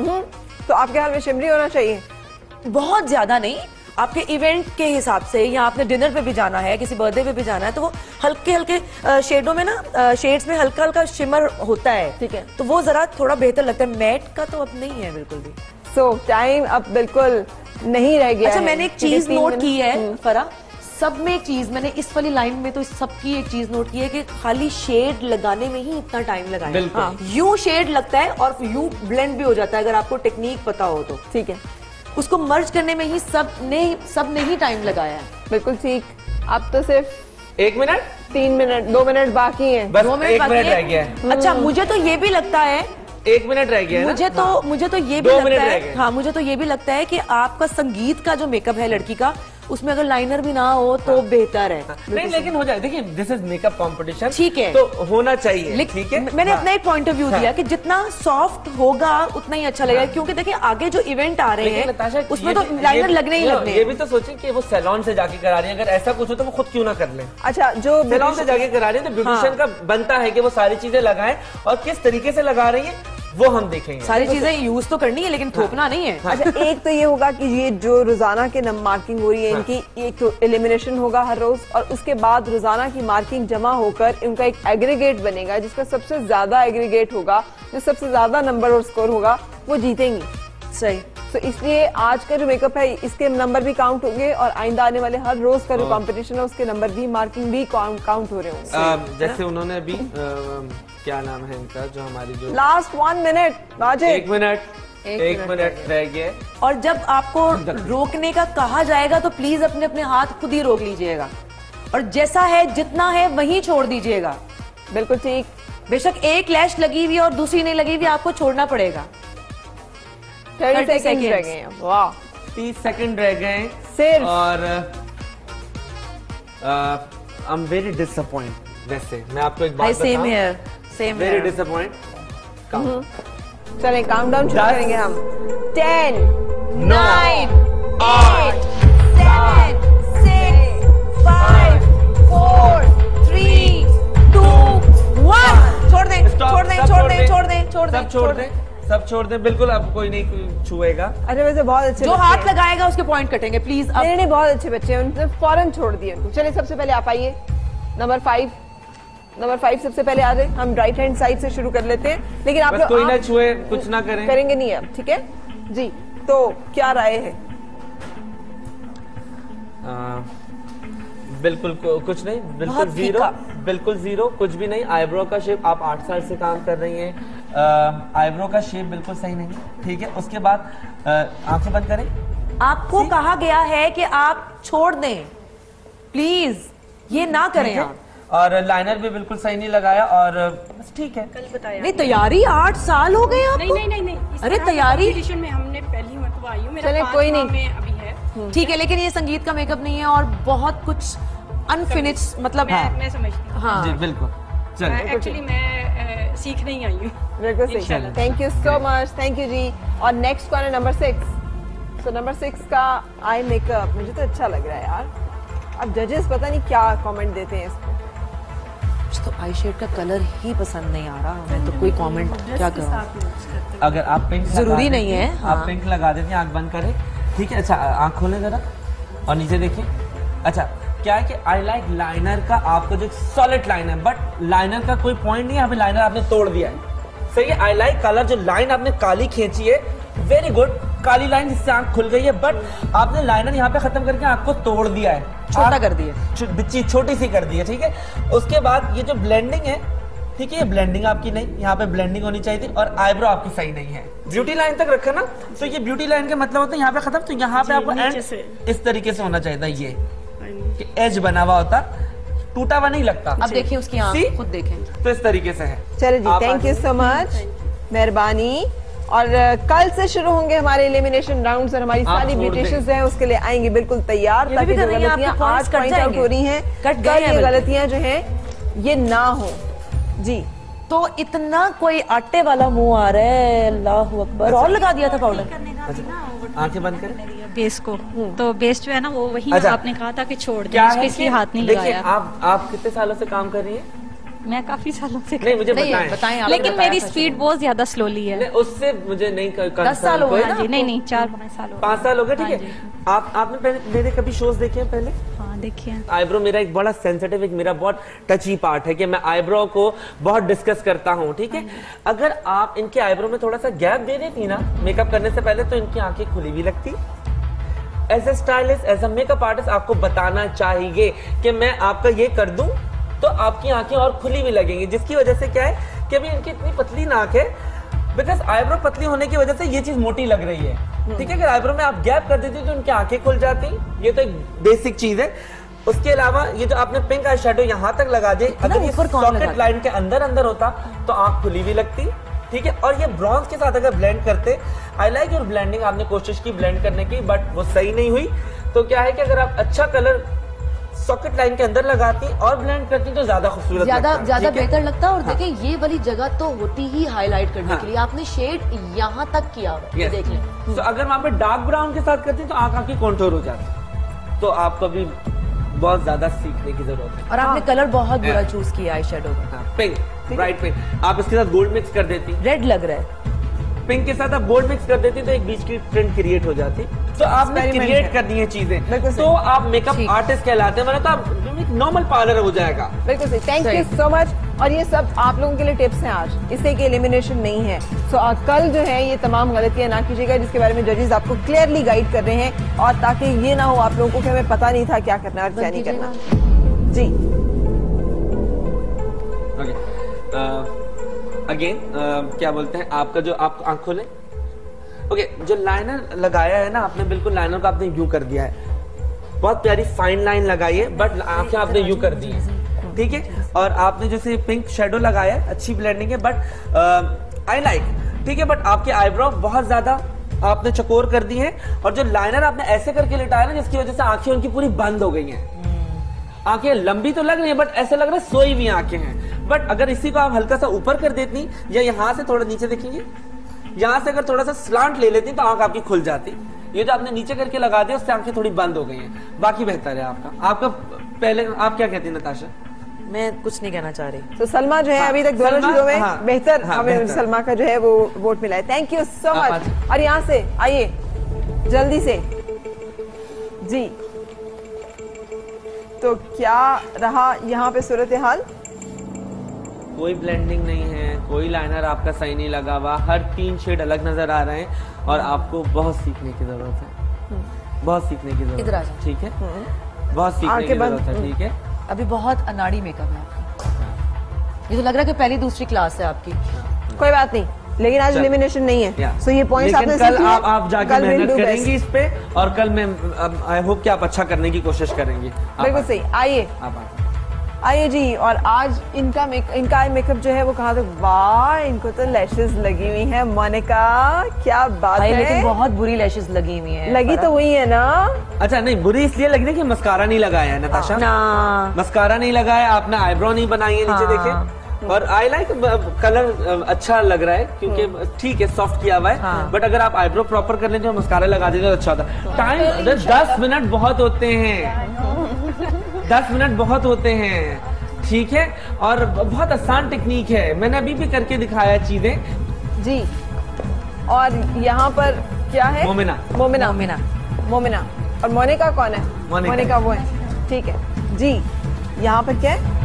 तो आपके हाल में शिमरी होना चाहिए। बहुत ज्यादा नहीं, आपके इवेंट के हिसाब से, या आपने डिनर पे भी जाना है, किसी बर्थडे पे भी जाना है, तो वो हल्के हल्के शेडों में ना, शेड्स में हल्का हल्का शिमर होता है। ठीक है, तो वो जरा थोड़ा बेहतर लगता है। मैट का तो अब नहीं है बिल्कुल भी। सो so, टाइम अब बिल्कुल नहीं रह गया। अच्छा, मैंने एक चीज नोट की है फरा, सब में एक चीज मैंने इस वाली लाइन में तो सबकी एक चीज नोट की है कि खाली शेड लगाने में ही इतना टाइम लगाया। हाँ, यूं शेड लगता है और यूं ब्लेंड भी हो जाता है अगर आपको टेक्निक पता हो तो। ठीक है, उसको मर्ज करने में ही सब ने सब ने ही टाइम लगाया है। बिल्कुल ठीक। अब तो सिर्फ एक मिनट, तीन मिनट, दो मिनट बाकी हैं। बस दो मिनट एक बाकी मिनट है। रह गया है। अच्छा, मुझे तो ये भी लगता है एक मिनट रह गया है। मुझे तो हाँ। मुझे तो ये भी लगता है हाँ मुझे तो ये भी लगता है कि आपका संगीत का जो मेकअप है लड़की का, उसमें अगर लाइनर भी ना हो तो बेहतर है। नहीं लेकिन हो जाए, देखिए दिस इज मेकअप कॉम्पिटिशन, ठीक है, तो होना चाहिए, ठीक है। मैंने अपना एक पॉइंट ऑफ व्यू दिया कि जितना सॉफ्ट होगा उतना ही अच्छा लगेगा, क्योंकि देखिए आगे जो इवेंट आ रहे हैं उसमें तो लाइनर लगने ही लगने। ये भी तो सोचिए कि वो सैलून से जाके करा रही है, अगर ऐसा कुछ हो तो वो खुद क्यों ना कर ले। अच्छा, जो सैलून से जाके करा रही है तो ब्यूटिशियन का बनता है कि वो सारी चीजें लगाएं, और किस तरीके से लगा रही है वो हम देखेंगे। सारी चीजें यूज तो करनी है लेकिन थोपना नहीं है। अच्छा, एक तो ये होगा कि ये जो रोजाना के मार्किंग हो रही है इनकी, एक तो एलिमिनेशन होगा हर रोज, और उसके बाद रोजाना की मार्किंग जमा होकर इनका एक एग्रीगेट बनेगा, जिसका सबसे ज्यादा एग्रीगेट होगा, जो सबसे ज्यादा नंबर और स्कोर होगा वो जीतेंगी। सही। तो इसलिए आज का जो मेकअप है इसके नंबर भी काउंट होंगे, और आइंदा आने वाले हर रोज का जो कंपटीशन है उसके नंबर भी, मार्किंग भी काउंट हो रहे होंगे। जैसे उन्होंने अभी क्या नाम है इनका, जो हमारी जो लास्ट वन मिनट एक मिनट एक मिनट रह गया, और जब आपको रोकने का कहा जाएगा तो प्लीज अपने अपने हाथ खुद ही रोक लीजिएगा, और जैसा है जितना है वहीं छोड़ दीजिएगा। बिल्कुल ठीक। बेशक एक लैश लगी हुई और दूसरी नहीं लगी हुई, आपको छोड़ना पड़ेगा। तीस सेकंड रह गए हैं। वाह, तीस सेकंड रह गए सिर्फ। और आई एम वेरी डिसअपॉइंट। वैसे मैं आपको एक बात same here, same very disappoint. चलें काउंटडाउन शुरू करेंगे हम। Ten, nine, eight, seven, six, five, four, three, two, one. छोड़ दें, छोड़ दें, छोड़ दें, छोड़ दें, छोड़ दें, छोड़ दें, सब छोड़ दें, बिल्कुल अब कोई नहीं छुएगा। अरे वैसे बहुत अच्छे जो हाथ लगाएगा उसके पॉइंट कटेंगे प्लीज। नहीं नहीं, बहुत अच्छे बच्चे हैं, उनसे फौरन छोड़ दिए उनको। चलिए सबसे पहले आप आइए, नंबर फाइव। नंबर फाइव सबसे पहले आ रहे, हम राइट हैंड साइड से शुरू कर लेते हैं, लेकिन आप लोग कोई ना छुए, कुछ ना करें, करेंगे नहीं अब, ठीक है जी। तो क्या राय है? आ, बिल्कुल कुछ नहीं, बिल्कुल जीरो, बिल्कुल जीरो, कुछ भी नहीं। आईब्रो का शेप, आप आठ साल से काम कर रही हैं, आईब्रो का शेप बिल्कुल सही नहीं, ठीक है। उसके बाद आंखें बंद करें। आपको कहा गया है कि आप छोड़ दें, प्लीज ये ना करें आप। और लाइनर भी बिल्कुल सही नहीं लगाया, और बस ठीक है। कल बताया नहीं, तैयारी आठ साल हो गए आपको? नहीं नहीं नहीं, नहीं। अरे तैयारी में हमने पहली मरतबा आई हूँ, मेरा चले कोई नहीं में अभी है, ठीक है, लेकिन ये संगीत का मेकअप नहीं है और बहुत कुछ अनफिनिश, मतलब मैं, मैं समझती हूँ। हाँ जी बिल्कुल। चलिए, एक्चुअली मैं सीख नहीं आई हूँ। बिल्कुल सही, thank you so much, thank you जी। और नेक्स्ट कौन है? Number six. So number six का आई मेकअप मुझे तो अच्छा लग रहा है यार। अब जजेस पता नहीं क्या कमेंट देते हैं इसको। तो आई शेड का कलर ही पसंद नहीं आ रहा, मैं तो कोई कमेंट क्या करूँ। अगर आप पिंक जरूरी नहीं है, हाँ। आप पिंक लगा देते हैं, आंख बंद करें, ठीक है। अच्छा आंख खोलें जरा और नीचे देखिए। अच्छा क्या है कि आई लाइक लाइनर का, आपको जो सॉलिड लाइन है, बट लाइनर का कोई पॉइंट नहीं है, यहाँ पे लाइनर आपने तोड़ दिया है, सही है। आई लाइक कलर, जो लाइन आपने काली खींची है, वेरी गुड, काली लाइन जिससे आंख खुल गई है, बट आपने लाइनर यहाँ पे खत्म करके आंख को तोड़ दिया है, छोटा कर दिया, बिच्ची छोटी सी कर दी है, ठीक है। उसके बाद ये जो ब्लेंडिंग है, ठीक है, ये ब्लेंडिंग आपकी नहीं, यहाँ पे ब्लेंडिंग होनी चाहिए थी, और आईब्रो आपकी सही नहीं है। ब्यूटी लाइन तक रखा ना, तो ये ब्यूटी लाइन का मतलब होता है यहाँ पे खत्म, तो यहाँ पे आपको एंड इस तरीके से होना चाहिए था, ये कि एज बना हुआ होता, टूटा हुआ नहीं लगता। अब देखिए उसकी आंख खुद देखें, तो इस तरीके से है। चलो जी, थैंक यू सो मच, मेहरबानी। और कल से शुरू होंगे हमारे एलिमिनेशन राउंड्स, और हमारी सारी ब्यूटिशियंस हैं उसके लिए आएंगे बिल्कुल तैयार, ताकि जो गलतियां आज पॉइंट आउट हो रही हैं, कल ये गलतियां जो हैं ये ना हो जी। तो इतना कोई आटे वाला मुंह आ रहा है, अल्लाह अकबर। और लगा दिया था पाउडर। आंखें बंद करें बेस को, तो बेस जो है ना वो वही अच्छा, आपने कहा था कि छोड़ दें, उसके इसलिए हाथ नहीं लगाया। आप आप कितने सालों से काम कर रही हैं? मैं काफी सालों से नहीं मुझे नहीं, बताएं, बताएं आप, लेकिन मेरी स्पीड बहुत ज्यादा स्लोली है। नहीं, उससे मुझे नहीं कर, दस साल हो गए ना? नहीं नहीं, चार पाँच साल हो गए। पाँच साल हो गए, ठीक है। आप आपने पहले मेरे कभी शोज देखे हैं पहले? हाँ देखिए। आईब्रो मेरा एक बड़ा सेंसिटिव, एक मेरा बहुत टची पार्ट है कि मैं आईब्रो को बहुत डिस्कस करता हूँ, ठीक है। अगर आप इनके आईब्रो में थोड़ा सा गैप दे देती ना मेकअप करने से पहले, तो इनकी आंखें खुली भी लगती। As a stylist, as a makeup artist आपको बताना चाहिए कि मैं आपका ये कर दूं तो आपकी आंखें और खुली भी लगेंगी, जिसकी वजह से क्या है कि अभी इनकी इतनी पतली नाक है, बिकॉज आईब्रो पतली होने की वजह से ये चीज मोटी लग रही है, ठीक है। अगर आईब्रो में आप गैप कर देती तो उनकी आंखें खुल जाती, ये तो एक बेसिक चीज है। उसके अलावा ये जो आपने पिंक आई शेडो यहाँ तक लगा दी, अगर ये सॉकेट लाइन के अंदर अंदर होता तो आंख खुली भी लगती, ठीक है। और ये ब्रॉन्ज के साथ अगर ब्लेंड करते, आई लाइक योर ब्लेंडिंग, आपने कोशिश की ब्लेंड करने की, बट वो सही नहीं हुई। तो क्या है कि अगर आप अच्छा कलर सॉकेट लाइन के अंदर लगाती और ब्लेंड करती तो ज्यादा खूबसूरत ज्यादा ज्यादा बेहतर लगता है। और हाँ। देखिए ये वाली जगह तो होती ही हाईलाइट करने हाँ। के लिए आपने शेड यहाँ तक किया हुआ है, देख लें। तो अगर वहाँ पे डार्क ब्राउन के साथ करती तो आंख आपकी कॉन्टोर हो जाती, तो आपको भी बहुत ज्यादा सीखने की जरूरत है। और आपने कलर बहुत बुरा चूज किया आई शेडो का, पिंक, ब्राइट पिंक। आप इसके साथ गोल्ड मिक्स कर देती, रेड लग रहा है, पिंक के साथ आप गोल्ड मिक्स कर देती तो एक बीच की ट्रेंड क्रिएट हो जाती। तो आपने क्रिएट करनी है चीजें, तो आप मेकअप आर्टिस्ट कहलाते हैं, मतलब तो आप नॉर्मल पार्लर हो जाएगा। बिल्कुल सही, थैंक यू सो मच। और ये सब आप लोगों के लिए टिप्स हैं आज, इससे कि एलिमिनेशन नहीं है। सो so, कल जो है ये तमाम गलतियां ना कीजिएगा जिसके बारे में जजेस आपको क्लियरली गाइड कर रहे हैं, और ताकि ये ना हो आप लोगों को कि हमें पता नहीं था क्या करना और क्या नहीं करना। जी अगेन क्या बोलते हैं, आपका जो आप आंख खोले, ओके okay, जो लाइनर लगाया है ना आपने, बिल्कुल लाइनर को आपने यूं कर दिया है, बहुत प्यारी फाइन लाइन लगाई है, बट आंखें आपने यूं कर दी है, ठीक है। और आपने जैसे पिंक शेडो लगाया है, अच्छी ब्लेंडिंग है, बट आई लाइक, ठीक है। बट आपके आईब्रो बहुत ज्यादा आपने चकोर कर दी है, और जो लाइनर आपने ऐसे करके लिटाया ना जिसकी वजह से आंखें उनकी पूरी बंद हो गई हैं। आंखें लंबी तो लग रही है बट ऐसे लग रहा है सोई हुई आंखें हैं। बट अगर इसी को आप हल्का सा ऊपर कर देती या यहाँ से थोड़ा नीचे देखेंगे, यहाँ से अगर थोड़ा सा स्लांट ले लेती तो आंख आपकी खुल जाती। ये जो आपने नीचे करके लगा दिया उससे आंखें थोड़ी बंद हो गई हैं। बाकी बेहतर है आपका। आपका पहले आप क्या कहती हैं नताशा? मैं कुछ नहीं कहना चाह रही। तो सलमा जो है हाँ, अभी तक दोनों चीजों में हाँ, बेहतर हाँ, हमें बेहतर। सलमा का जो है वो वोट मिला है। Thank you so much. और यहाँ से आइए जल्दी से जी, तो क्या रहा यहाँ पे सूरत हाल? कोई ब्लेंडिंग नहीं है, कोई लाइनर आपका सही नहीं लगा हुआ, हर तीन शेड अलग नजर आ रहे हैं और आपको बहुत सीखने की जरूरत है, बहुत सीखने की जरूरत है, ठीक है, बहुत सीखने की जरूरत है, ठीक है। अभी बहुत अनाड़ी मेकअप है आपका, ये तो लग रहा है कि पहली दूसरी क्लास है आपकी। कोई बात नहीं, लेकिन आज एलिमिनेशन नहीं है, सो ये पॉइंट्स आपने कल आप आप जाके मेहनत करेंगी इस पे, और कल मैं आई होप कि आप अच्छा करने की कोशिश करेंगी। बिल्कुल सही। आइए आइए जी, और आज इनका मेक इनका आई मेकअप जो है वो कहाँ तक, वाह इनको तो लैशेस लगी हुई हैं। मोनिका क्या बात है, लेकिन बहुत बुरी लैशेस लगी हुई हैं। लगी तो वही है ना। अच्छा नहीं, बुरी इसलिए लगी ना कि मस्कारा नहीं लगाया है नताशा, ना मस्कारा नहीं लगाया, आपने आईब्रो नहीं बनाई है, नीचे देखे। और आई लाइक कलर अच्छा लग रहा है क्योंकि ठीक है सॉफ्ट किया हुआ है, बट अगर आप आईब्रो प्रॉपर कर लेते हो मस्कारा लगा देते तो अच्छा होता। टाइम दस मिनट बहुत होते हैं, दस मिनट बहुत होते हैं, ठीक है, और बहुत आसान टेक्निक है, मैंने अभी भी करके दिखाया चीजें जी। और यहाँ पर क्या है? मोमिना मोमिना मोमिना मोमिना और मोनिका कौन है? मोनिका, मोनिका वो है, ठीक है जी। यहाँ पर क्या है?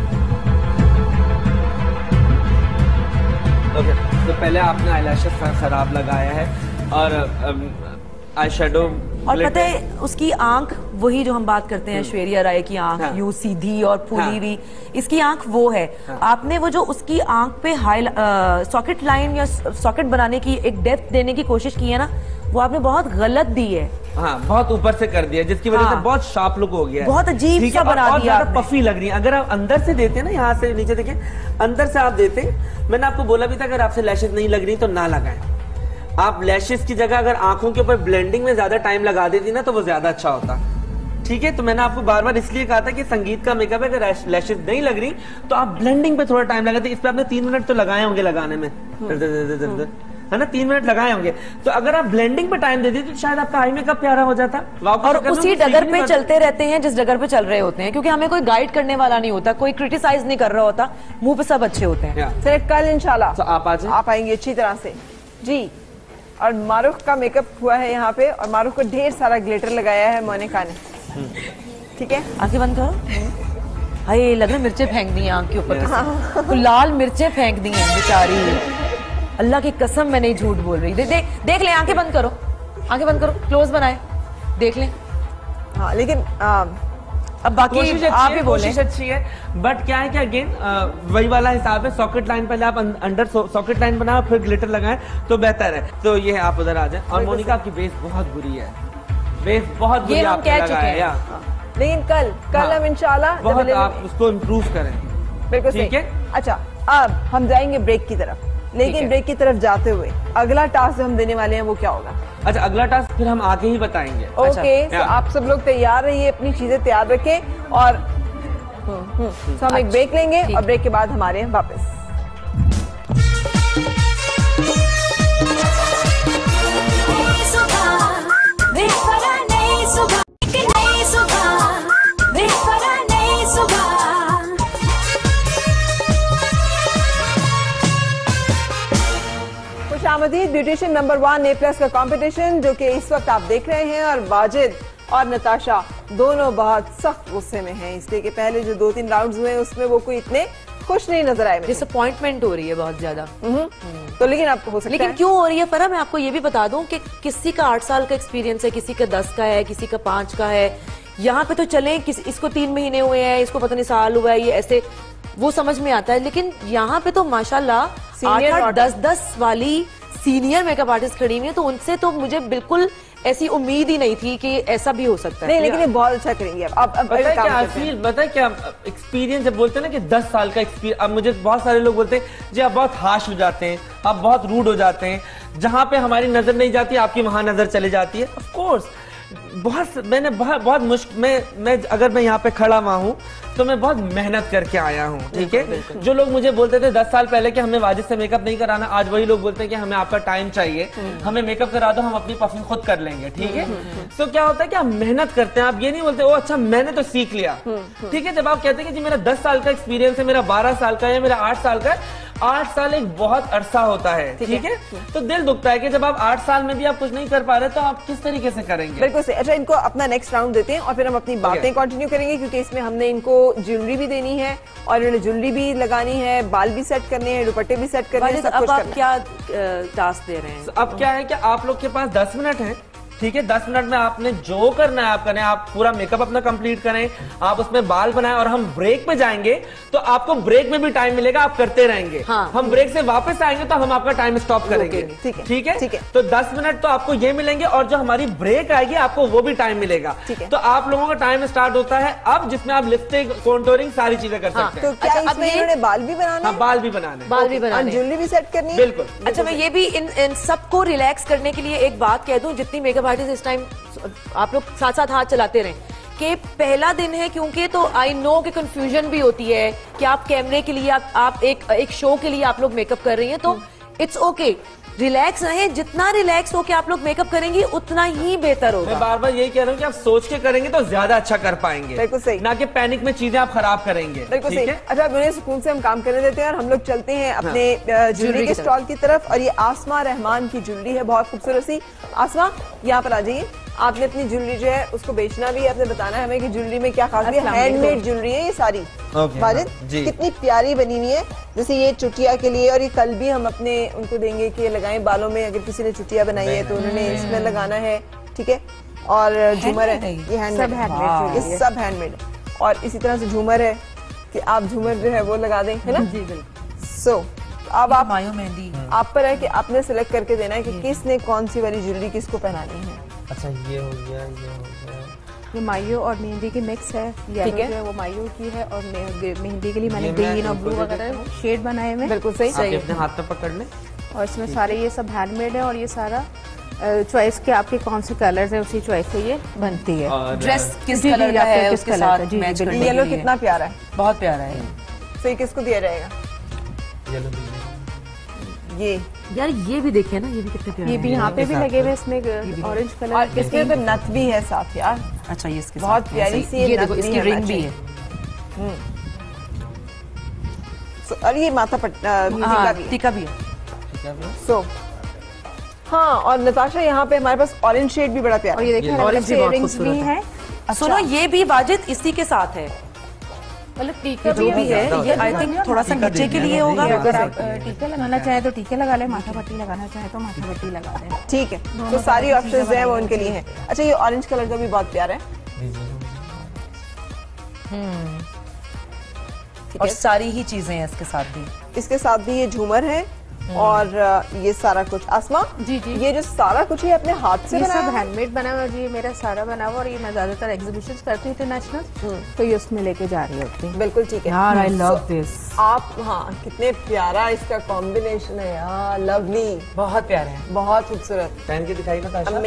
ओके okay, तो पहले आपने आईलैशेस खराब लगाया है और आई शेडो, और पता है उसकी आंख वही जो हम बात करते हैं ऐश्वर्या राय की आंख, हाँ। यू सीधी और फूली हुई, हाँ। इसकी आंख वो है, हाँ। आपने वो जो उसकी आंख पे हाई सॉकेट लाइन या सॉकेट बनाने की एक डेप्थ देने की कोशिश की है ना, वो आपने बहुत गलत दी है। हाँ, बहुत ऊपर से कर दिया जिसकी वजह हाँ। से बहुत शार्प लुक हो गया है, बहुत अजीब सा बना और दिया, पफी लग रही है। अगर आप अंदर से देते ना, यहाँ से नीचे देखें, अंदर से आप देते, मैंने आपको बोला भी था अगर आपसे लैशेस नहीं लग रही तो ना लगाएं। आप लैशेस की जगह अगर आंखों के ऊपर ब्लेंडिंग में ज्यादा टाइम लगा देती ना तो वो ज्यादा अच्छा होता, ठीक है। तो मैंने आपको बार बार इसलिए कहा था कि संगीत का मेकअप है, अगर लैशेस नहीं लग रही तो आप ब्लेंडिंग पे थोड़ा टाइम लगाते। इस पे आपने तीन मिनट तो लगाए होंगे लगाने में, है ना, तीन मिनट लगाए होंगे। तो अगर आप ब्लेंडिंग पे टाइम दे देते तो शायद आपका आई मेकअप प्यारा हो जाता। और उसी डगर पे चलते रहते हैं जिस डगर पे चल रहे होते हैं, क्योंकि हमें कोई गाइड करने वाला नहीं होता, कोई क्रिटिसाइज नहीं कर रहा होता, मुंह पे सब अच्छे होते हैं। चलिए कल इंशाल्लाह तो आप आ जाए, आप आएंगे अच्छी तरह से जी। और मारूफ का मेकअप हुआ है यहाँ पे, और मारूफ को ढेर सारा ग्लिटर लगाया है मोनिका ने, ठीक है। आंखें बंद करो। हाय लग रहा है मिर्चें फेंक दी हैं आंख के ऊपर, तो लाल मिर्चें फेंक दी हैं बेचारी। अल्लाह की कसम मैं नहीं झूठ बोल रही। दे, दे, देख ले, आंखें बंद करो, आंखें बंद करो, क्लोज बनाए, देख लें। हाँ लेकिन आ, अब बाकी आप ही बोलें। कोशिश अच्छी है, बट क्या है कि अगेन वही वाला हिसाब है, सॉकेट लाइन पहले आप अंडर सॉकेट लाइन बनाओ फिर ग्लिटर लगाएं तो बेहतर है। तो ये आप उधर आ जाए। और मोनिका आपकी बेस बहुत बुरी है, बेस बहुत बुरी हम आपने लगाया है, लेकिन कल कल हम इंशाल्लाह बहुत आप उसको इम्प्रूव करें, बिल्कुल ठीक है। अच्छा अब हम जाएंगे ब्रेक की तरफ, लेकिन ब्रेक की तरफ जाते हुए अगला टास्क जो हम देने वाले हैं वो क्या होगा? अच्छा, अगला टास्क फिर हम आके ही बताएंगे। ओके, तो आप सब लोग तैयार रहिए, अपनी चीजें तैयार रखें और हम्म, तो हम एक ब्रेक लेंगे और ब्रेक के बाद हमारे यहाँ वापस। खुशामदीद beautician number one A plus का कंपटीशन जो कि इस वक्त आप देख रहे हैं, और वाजिद और नताशा दोनों बहुत सख्त गुस्से में हैं, इसलिए कि पहले जो दो तीन राउंड्स हुए उसमें वो कोई इतने खुश नहीं नजर आए। डिसअपॉइंटमेंट हो रही है बहुत ज्यादा। तो लेकिन आप हो सकता लेकिन है। क्यों हो रही है फरा, मैं आपको ये भी बता दूं कि किसी का आठ साल का एक्सपीरियंस है, किसी का दस का है, किसी का पांच का है। यहाँ पे तो चले किस, इसको तीन महीने हुए हैं, इसको पता नहीं साल हुआ है, ये ऐसे वो समझ में आता है। लेकिन यहाँ पे तो माशाल्लाह आठ आठ दस दस वाली सीनियर मेकअप आर्टिस्ट खड़ी हुई है, तो उनसे तो मुझे बिल्कुल ऐसी उम्मीद ही नहीं थी कि ऐसा भी हो सकता है। नहीं, लेकिन ये बहुत अच्छा करेंगे। अब अब अब पता है क्या फील, पता है क्या एक्सपीरियंस, जब बोलते हैं ना कि दस साल का एक्सपीरियंस। अब मुझे बहुत सारे लोग बोलते हैं जी आप बहुत हाश हो जाते हैं, आप बहुत रूड हो जाते हैं, जहां पे हमारी नजर नहीं जाती आपकी वहां नजर चली जाती है। ऑफ कोर्स बहुत मैंने बहुत बहुत मुश्किल मैं मैं अगर मैं यहाँ पे खड़ा हुआ हूँ तो मैं बहुत मेहनत करके आया हूँ, ठीक है। जो लोग मुझे बोलते थे दस साल पहले कि हमें वाजिद से मेकअप नहीं कराना, आज वही लोग बोलते हैं कि हमें आपका टाइम चाहिए, हमें मेकअप करा दो, हम अपनी परफ्यूम खुद कर लेंगे, ठीक है। तो क्या होता है कि आप मेहनत करते हैं, आप ये नहीं बोलते ओ अच्छा मैंने तो सीख लिया, ठीक है। जब आप कहते हैं कि जी मेरा दस साल का एक्सपीरियंस है, मेरा बारह साल का है, मेरा आठ साल का है, आठ साल एक बहुत अरसा होता है, ठीक है। तो दिल दुखता है कि जब आप आठ साल में भी आप कुछ नहीं कर पा रहे तो आप किस तरीके से करेंगे। बिल्कुल सही। अच्छा, इनको अपना नेक्स्ट राउंड देते हैं और फिर हम अपनी बातें कंटिन्यू करेंगे, क्योंकि इसमें हमने इनको ज्वेलरी भी देनी है और इन्होंने ज्वेलरी भी लगानी है, बाल भी सेट करने हैं, दुपट्टे भी सेट करने हैं, सब कुछ करना है। अब आप क्या टास्क दे रहे हैं? अब क्या है कि आप लोग के पास दस मिनट है, ठीक है। दस मिनट में आपने जो करना है आप करें, आप पूरा मेकअप अपना कंप्लीट करें, आप उसमें बाल बनाएं, और हम ब्रेक पे जाएंगे तो आपको ब्रेक में भी टाइम मिलेगा, आप करते रहेंगे। हाँ। हम ब्रेक से वापस आएंगे तो हम आपका टाइम स्टॉप करेंगे, ठीक है, ठीक है, ठीक है। तो दस मिनट तो आपको ये मिलेंगे, और जो हमारी ब्रेक आएगी आपको वो भी टाइम मिलेगा, ठीक है। तो आप लोगों का टाइम स्टार्ट होता है अब, जिसमें आप लिपस्टिक, कॉन्टोरिंग सारी चीजें कर सकते हैं। तो क्या इसमें इन्होंने बाल भी बनाना है? बाल भी बनाने, बाल भी बनाने, ज्वेलरी भी सेट करनी है, बिल्कुल। अच्छा, मैं ये भी इन इन सबको रिलैक्स करने के लिए एक बात कह दूं, जितनी मेकअप आर्टिस्ट इस टाइम आप लोग साथ साथ हाथ चलाते रहें कि पहला दिन है, क्योंकि तो आई नो कि कंफ्यूजन भी होती है कि आप कैमरे के लिए आप, आप एक एक शो के लिए आप लोग मेकअप कर रही हैं, तो इट्स ओके, रिलैक्स रहें। जितना रिलैक्स होके आप लोग मेकअप करेंगे उतना ही बेहतर होगा। मैं बार बार यही कह रहा हूँ कि आप सोच के करेंगे तो ज्यादा अच्छा कर पाएंगे, बिल्कुल सही, ना कि पैनिक में चीजें आप खराब करेंगे, बिल्कुल सही। अच्छा, उन्हें सुकून से हम काम करने देते हैं और हम लोग चलते हैं अपने ज्वेलरी के स्टॉल की तरफ। और ये आसमा रहमान की ज्वेलरी है, बहुत खूबसूरत सी। आसमा, यहाँ पर आ जाइए। आपने अपनी ज्वेलरी जो है उसको बेचना भी है, आपने बताना है हमें कि ज्वेलरी में क्या खास है। हैंडमेड ज्वेलरी है ये सारी। वाजिद, कितनी प्यारी बनी हुई है, जैसे ये चुटिया के लिए, और ये कल भी हम अपने उनको देंगे कि लगाएं बालों में, अगर किसी ने चुटिया बनाई है तो उन्होंने इसमें लगाना है, ठीक है। और झूमर है, ये हैंडमेड, ये सब हैंडमेड। और इसी तरह से झूमर है कि आप झूमर जो है वो लगा दें, है ना जी, बिल्कुल। सो अब आप मेहंदी आप पर है कि आपने सिलेक्ट करके देना है कि किसने कौन सी वाली ज्वेलरी किसको पहनानी है। अच्छा, ये हो गया, ये हो गया। ये मायो और मेहंदी की मिक्स है, येलो जो है वो मायो की है, और मेहंदी के लिए मैंने ग्रीन और ब्लू वगैरह शेड बनाए हुए। बिल्कुल सही, सही। अपने हाथ में पकड़ लें। और इसमें सारे ये सब हैंडमेड है, और ये सारा चॉइस के आपके कौन से कलर्स है उसी चॉइस से ये बनती है। ड्रेस किस कलर का है उसके साथ मैच करने के लिए। येलो कितना प्यारा है, बहुत प्यारा है। सही, किसको दिया जाएगा? येलो ये यार ये भी देखिए ना, ये भी कितने प्यारे ये भी यहाँ पे भी लगे हुए, इसमें ऑरेंज कलर, और इसमें तो नथ भी है साथ यार। अच्छा, ये इसके बहुत प्यारी सी ये देखो, इसकी रिंग भी है। और ये माथा पट्टी टीका भी है। सो हाँ, और नताशा यहाँ पे हमारे पास ऑरेंज शेड भी बड़ा प्यारा, और ये देखिए ऑरेंज इयररिंग्स भी है। सुनो, ये भी वाजिद इसी के साथ है, मतलब टीका जो भी है, ये आई थिंक थोड़ा सा नीचे के लिए होगा। अगर आप टीका लगाना चाहे तो टीके लगा ले, माथा पट्टी लगाना चाहे तो माथा पट्टी लगा दें, ठीक है। तो सारी ऑप्शंस हैं वो उनके लिए हैं। अच्छा, ये ऑरेंज कलर का भी बहुत प्यारा है, और सारी ही चीजें हैं इसके साथ भी। इसके साथ भी ये झूमर है और ये सारा कुछ। आसमा जी जी, ये जो सारा कुछ है अपने हाथ से ये बनाया सब हैंडमेड बना हुआ जी, मेरा सारा बना हुआ, और ये मैं ज्यादातर एग्जीबिशंस करती हूँ इंटरनेशनल, तो ये उसमें लेके जा रही होती हूँ। बिल्कुल ठीक है यार, आई लव दिस। आप हाँ, कितने प्यारा इसका कॉम्बिनेशन है यार, लवली, बहुत प्यारा है, बहुत खूबसूरत। पहन के दिखाई ना ताशा।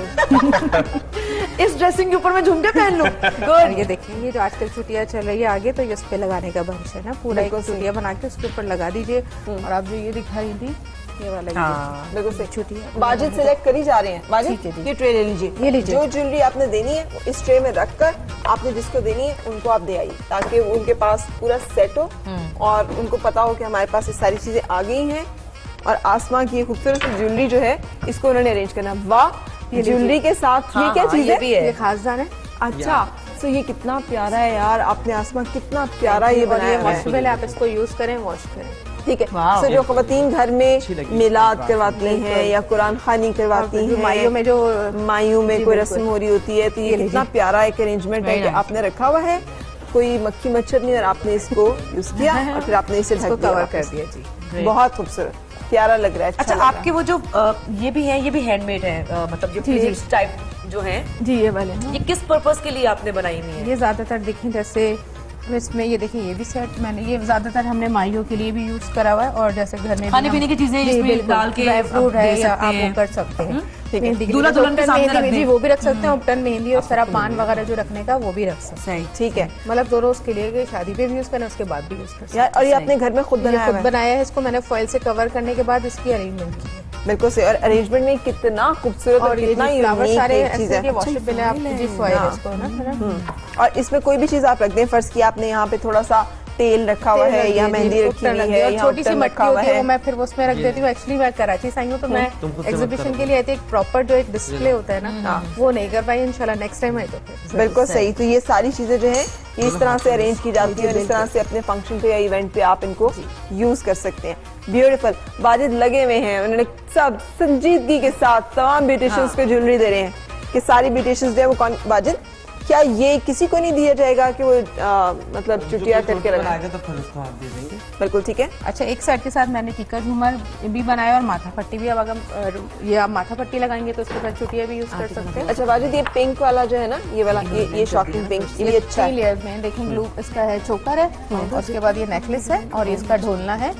अमेजिंग। इस ड्रेसिंग के ऊपर मैं झुमके पहन लूं। गुड। ये देखिए, ये जो आजकल छुट्टियां चल रही है आगे, तो ये उस पे लगाने का बंच है ना, पूरा एक छुट्टियां बना के उसके ऊपर लगा दीजिए। और आप जो ये दिखा रही थी, ये वाला बिल्कुल सही। छुट्टियां बाजिद सिलेक्ट कर ही जा रहे हैं। बाजिद ये ट्रे ले लीजिए, ये लीजिए। जो ज्वेलरी आपने देनी है इस ट्रे में रखकर आपने जिसको देनी है उनको आप दे आइए, ताकि उनके पास पूरा सेट हो और उनको पता हो कि हमारे पास ये सारी चीजें आ गई हैं। और आसमा की खूबसूरत ज्वेलरी जो है इसको उन्होंने अरेंज करना। वाह, ज्वेलरी के साथ ये क्या चीज है? ये खासदान है। अच्छा, तो ये कितना प्यारा है यार, आपने आसमा कितना प्यारा ये बनाया है। पहले आप इसको यूज करें, वॉश करें, ठीक है। सो जो खवातीन घर में मिलाद करवाती हैं या कुरान खानी करवाती हैं, माइयों में जो माइयों में कोई रस्म हो रही होती है, तो ये कितना प्यारा एक अरेंजमेंट है कि आपने रखा हुआ है, कोई मक्खी मच्छर नहीं, और आपने इसको यूज किया और फिर आपने इसे ढक दिया, कवर कर दिया जी। बहुत खूबसूरत, प्यारा लग रहा है। अच्छा, आपके वो जो आ, ये भी है, ये भी हैंडमेड है, आ, मतलब जो प्लेट्स टाइप जो है जी, ये वाले ये किस पर्पस के लिए आपने बनाई हुई है? ये ज्यादातर देखें, जैसे इसमें ये देखिए, ये भी सेट मैंने ये ज्यादातर हमने माइयों के लिए भी यूज करा हुआ है, और जैसे घर में खाने पीने की चीजें इसमें डाल के ड्राई फ्रूट है या आप वो कर सकते हैं। दूल्हा दुल्हन के सामने रख दें, वो भी रख सकते हैं, उपटन मेहंदी और सारा पान वगैरह जो रखने का वो भी रख सकते हैं। ठीक है, मतलब दोनों उसके लिए शादी पे भी यूज करना, उसके बाद भी यूज कर सकते हैं। और ये अपने घर में खुद बनाया खुद बनाया है, इसको मैंने फॉइल से कवर करने के बाद इसकी अरेंजमेंट की है। बिल्कुल सही, और अरेंजमेंट में कितना खूबसूरत और कितना यूनिक सारे चीज है। वॉशेबल है, आप जी फॉइल इसको ना, और इसमें कोई भी चीज आप रख दें, फर्ज की आपने यहाँ पे थोड़ा सा तेल रखा हुआ है या मेहंदी रखी हुई है, और छोटी सी मटकी होती है वो मैं फिर उसमें रख देती हूँ। एक्चुअली मैं कराची से आई हूँ, तो मैं एग्जीबिशन के लिए आई थी, एक प्रॉपर जो एक डिस्प्ले होता है ना, वो नहीं कर पाई। इंशाल्लाह नेक्स्ट टाइम आई तो बिल्कुल सही। तो ये सारी चीजें जो है ये इस तरह से अरेंज की जाती है और इस तरह से अपने फंक्शन पे या इवेंट पे आप इनको यूज कर सकते हैं। ब्यूटीफुल। बाजिद लगे हुए हैं, उन्होंने सब संजीदगी के साथ तमाम ब्यूटिशियंस को ज्वेलरी दे रहे हैं कि सारी ब्यूटिशियंस जो है वो कौन। बाजिद, क्या ये किसी को नहीं दिया जाएगा कि वो आ, मतलब चुटिया करके रखेगा? तो फिर उसको आप दे देंगे। बिल्कुल ठीक है। अच्छा, एक सेट के साथ मैंने टीका झूमर भी बनाया और माथा पट्टी भी। अब अगर ये आप माथा पट्टी लगाएंगे तो उसके साथ चुटिया भी यूज कर सकते हैं। अच्छा बाजिद, ये पिंक वाला जो है ना, ये वाला ये ये शॉकिंग पिंक, ये भी अच्छा है। लेयर्स में देखें, ब्लू इसका है, चोकर है, और उसके बाद ये नेकलेस है और इसका ढोलना है,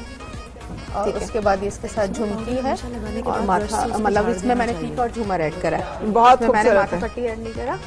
और उसके बाद ये इसके साथ झुमकी है और माथा, मतलब इसमें मैंने टीका और झूमर ऐड करा है। बहुत मैंने माथा पट्टी ऐड नहीं करा।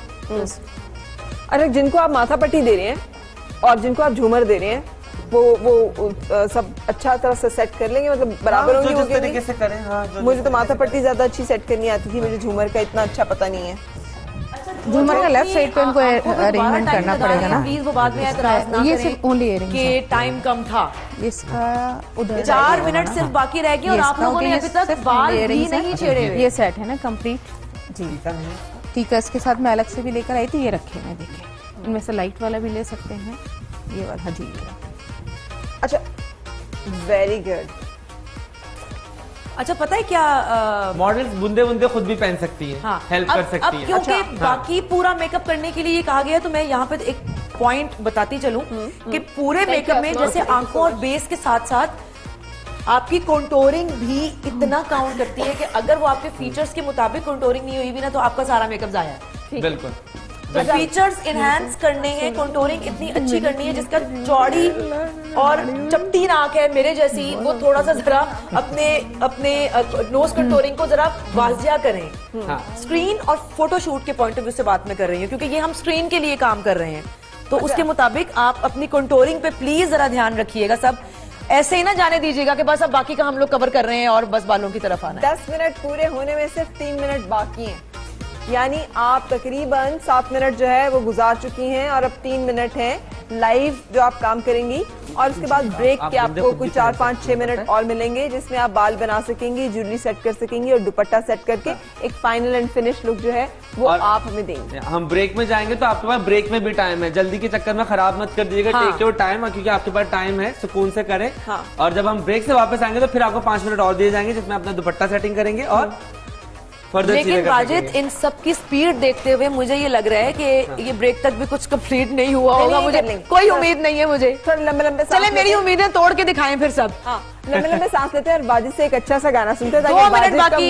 अरे जिनको आप माथा पट्टी दे रहे हैं और जिनको आप झूमर दे रहे हैं, वो वो आ, सब अच्छा तरह से सेट कर लेंगे, मतलब बराबर होंगे। जिस तरीके से करें। हाँ, मुझे तो माथा पट्टी ज्यादा अच्छी सेट करनी आती थी, मुझे झूमर का इतना अच्छा पता नहीं है। झूमर का लेफ्ट साइड पे इनको अरेंजमेंट करना पड़ेगा ना, प्लीज वो बाद में एतराज ना ये सिर्फ ओनली इयरिंग्स कि टाइम कम था, इसका उधर चार मिनट सिर्फ बाकी रह गए और आप लोगों ने अभी तक बाल भी नहीं छेड़े हुए। ये सेट है ना कंप्लीट जी। टीका इसके साथ मैं अलग से भी लेकर आई थी, ये रखे हैं देखिए, इनमें से लाइट वाला भी ले सकते हैं, ये वाला जी। अच्छा, वेरी गुड। अच्छा, पता है क्या, मॉडल्स बुंदे बुंदे खुद भी पहन सकती हैं, हाँ, हेल्प कर सकती अब हैं। क्योंकि अच्छा, बाकी हाँ। पूरा मेकअप करने के लिए ये कहा गया, तो मैं यहाँ पे एक पॉइंट बताती चलूं कि पूरे मेकअप में जैसे आंखों और बेस के साथ साथ आपकी कंटूरिंग भी इतना काउंट करती है कि अगर वो आपके फीचर्स के मुताबिक कंटूरिंग नहीं हुई भी ना, तो आपका सारा मेकअप जाया है। बिल्कुल। तो फीचर्स इनहैंस करने हैं, कंटूरिंग इतनी अच्छी करनी है जिसका चौड़ी और चपटी नाक है मेरे जैसी, वो थोड़ा सा जरा अपने अपने नोज कंटूरिंग को जरा वाजिया करें। हाँ। स्क्रीन और फोटोशूट के पॉइंट ऑफ व्यू से बात मैं कर रही हूँ, क्योंकि ये हम स्क्रीन के लिए काम कर रहे हैं, तो उसके मुताबिक आप अपनी कंटूरिंग पे प्लीज जरा ध्यान रखिएगा। सब ऐसे ही ना जाने दीजिएगा कि बस अब बाकी का हम लोग कवर कर रहे हैं और बस बालों की तरफ आना है। दस मिनट पूरे होने में सिर्फ तीन मिनट बाकी हैं, यानी आप तकरीबन सात मिनट जो है वो गुजार चुकी हैं और अब तीन मिनट हैं लाइव जो आप काम करेंगी, और उसके बाद ब्रेक के आपको कुछ चार पाँच छह मिनट और मिलेंगे जिसमें आप बाल बना सकेंगी, ज्वेलरी सेट कर सकेंगी और दुपट्टा सेट करके एक फाइनल एंड फिनिश लुक जो है वो आप हमें देंगे। हम ब्रेक में जाएंगे तो आपके पास ब्रेक में भी टाइम है, जल्दी के चक्कर में खराब मत कर दीजिएगा। टेक योर टाइम, क्योंकि आपके पास टाइम है, सुकून से करें। हाँ। और जब हम ब्रेक से वापस आएंगे तो फिर आपको पांच मिनट और दिए जाएंगे जिसमें अपना दुपट्टा सेटिंग करेंगे और लेकिन वाजिद इन सब की स्पीड देखते हुए मुझे ये लग रहा है कि ये ब्रेक तक भी कुछ कंप्लीट नहीं हुआ होगा। मुझे कोई उम्मीद नहीं है मुझे। लंबे लंबे चले मेरी उम्मीदें तोड़ के दिखाएं फिर सब। लंबे लंबे सांस लेते हैं और वाजिद से एक अच्छा सा गाना सुनते हैं दो मिनट बाकी।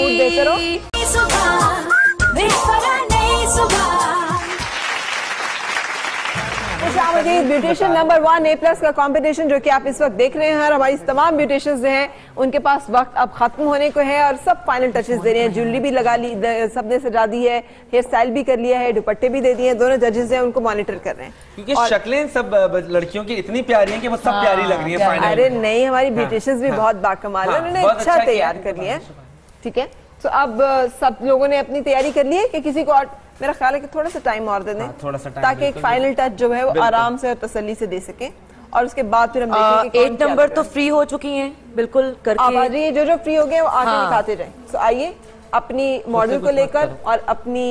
Beautician number one A plus का कंपटीशन जो कि आप इस वक्त देख रहे हैं और हमारी तमाम ब्यूटिशियंस जो हैं उनके पास वक्त अब खत्म होने को है और सब फाइनल टचेस दे रहे हैं। ज्वेलरी भी लगा ली, सबने सजा दी है, हेयर स्टाइल भी कर लिया है, दुपट्टे भी दे दिए हैं। दोनों जजेस हैं उनको मॉनिटर कर रहे हैं क्योंकि शक्लें सब लड़कियों की इतनी प्यारी हैं कि वो सब प्यारी लग रही है फाइनल। अरे नहीं, हमारी ब्यूटिशियंस भी बहुत बाकमाल है, उन्होंने अच्छा तैयार कर लिया है। ठीक है, तो अब सब लोगों ने अपनी तैयारी कर ली है कि किसी को और मेरा ख्याल है कि थोड़ा सा टाइम और दे दें, थोड़ा सा टाइम, ताकि एक फाइनल टच जो है वो आराम से और तसल्ली से दे सके और उसके बाद फिर हम देखेंगे कि एक नंबर तो फ्री हो चुकी हैं बिल्कुल करके। आप आ जाइए, जो जो फ्री हो गए वो आके दिखाते जाए। तो आइए अपनी मॉडल को लेकर और अपनी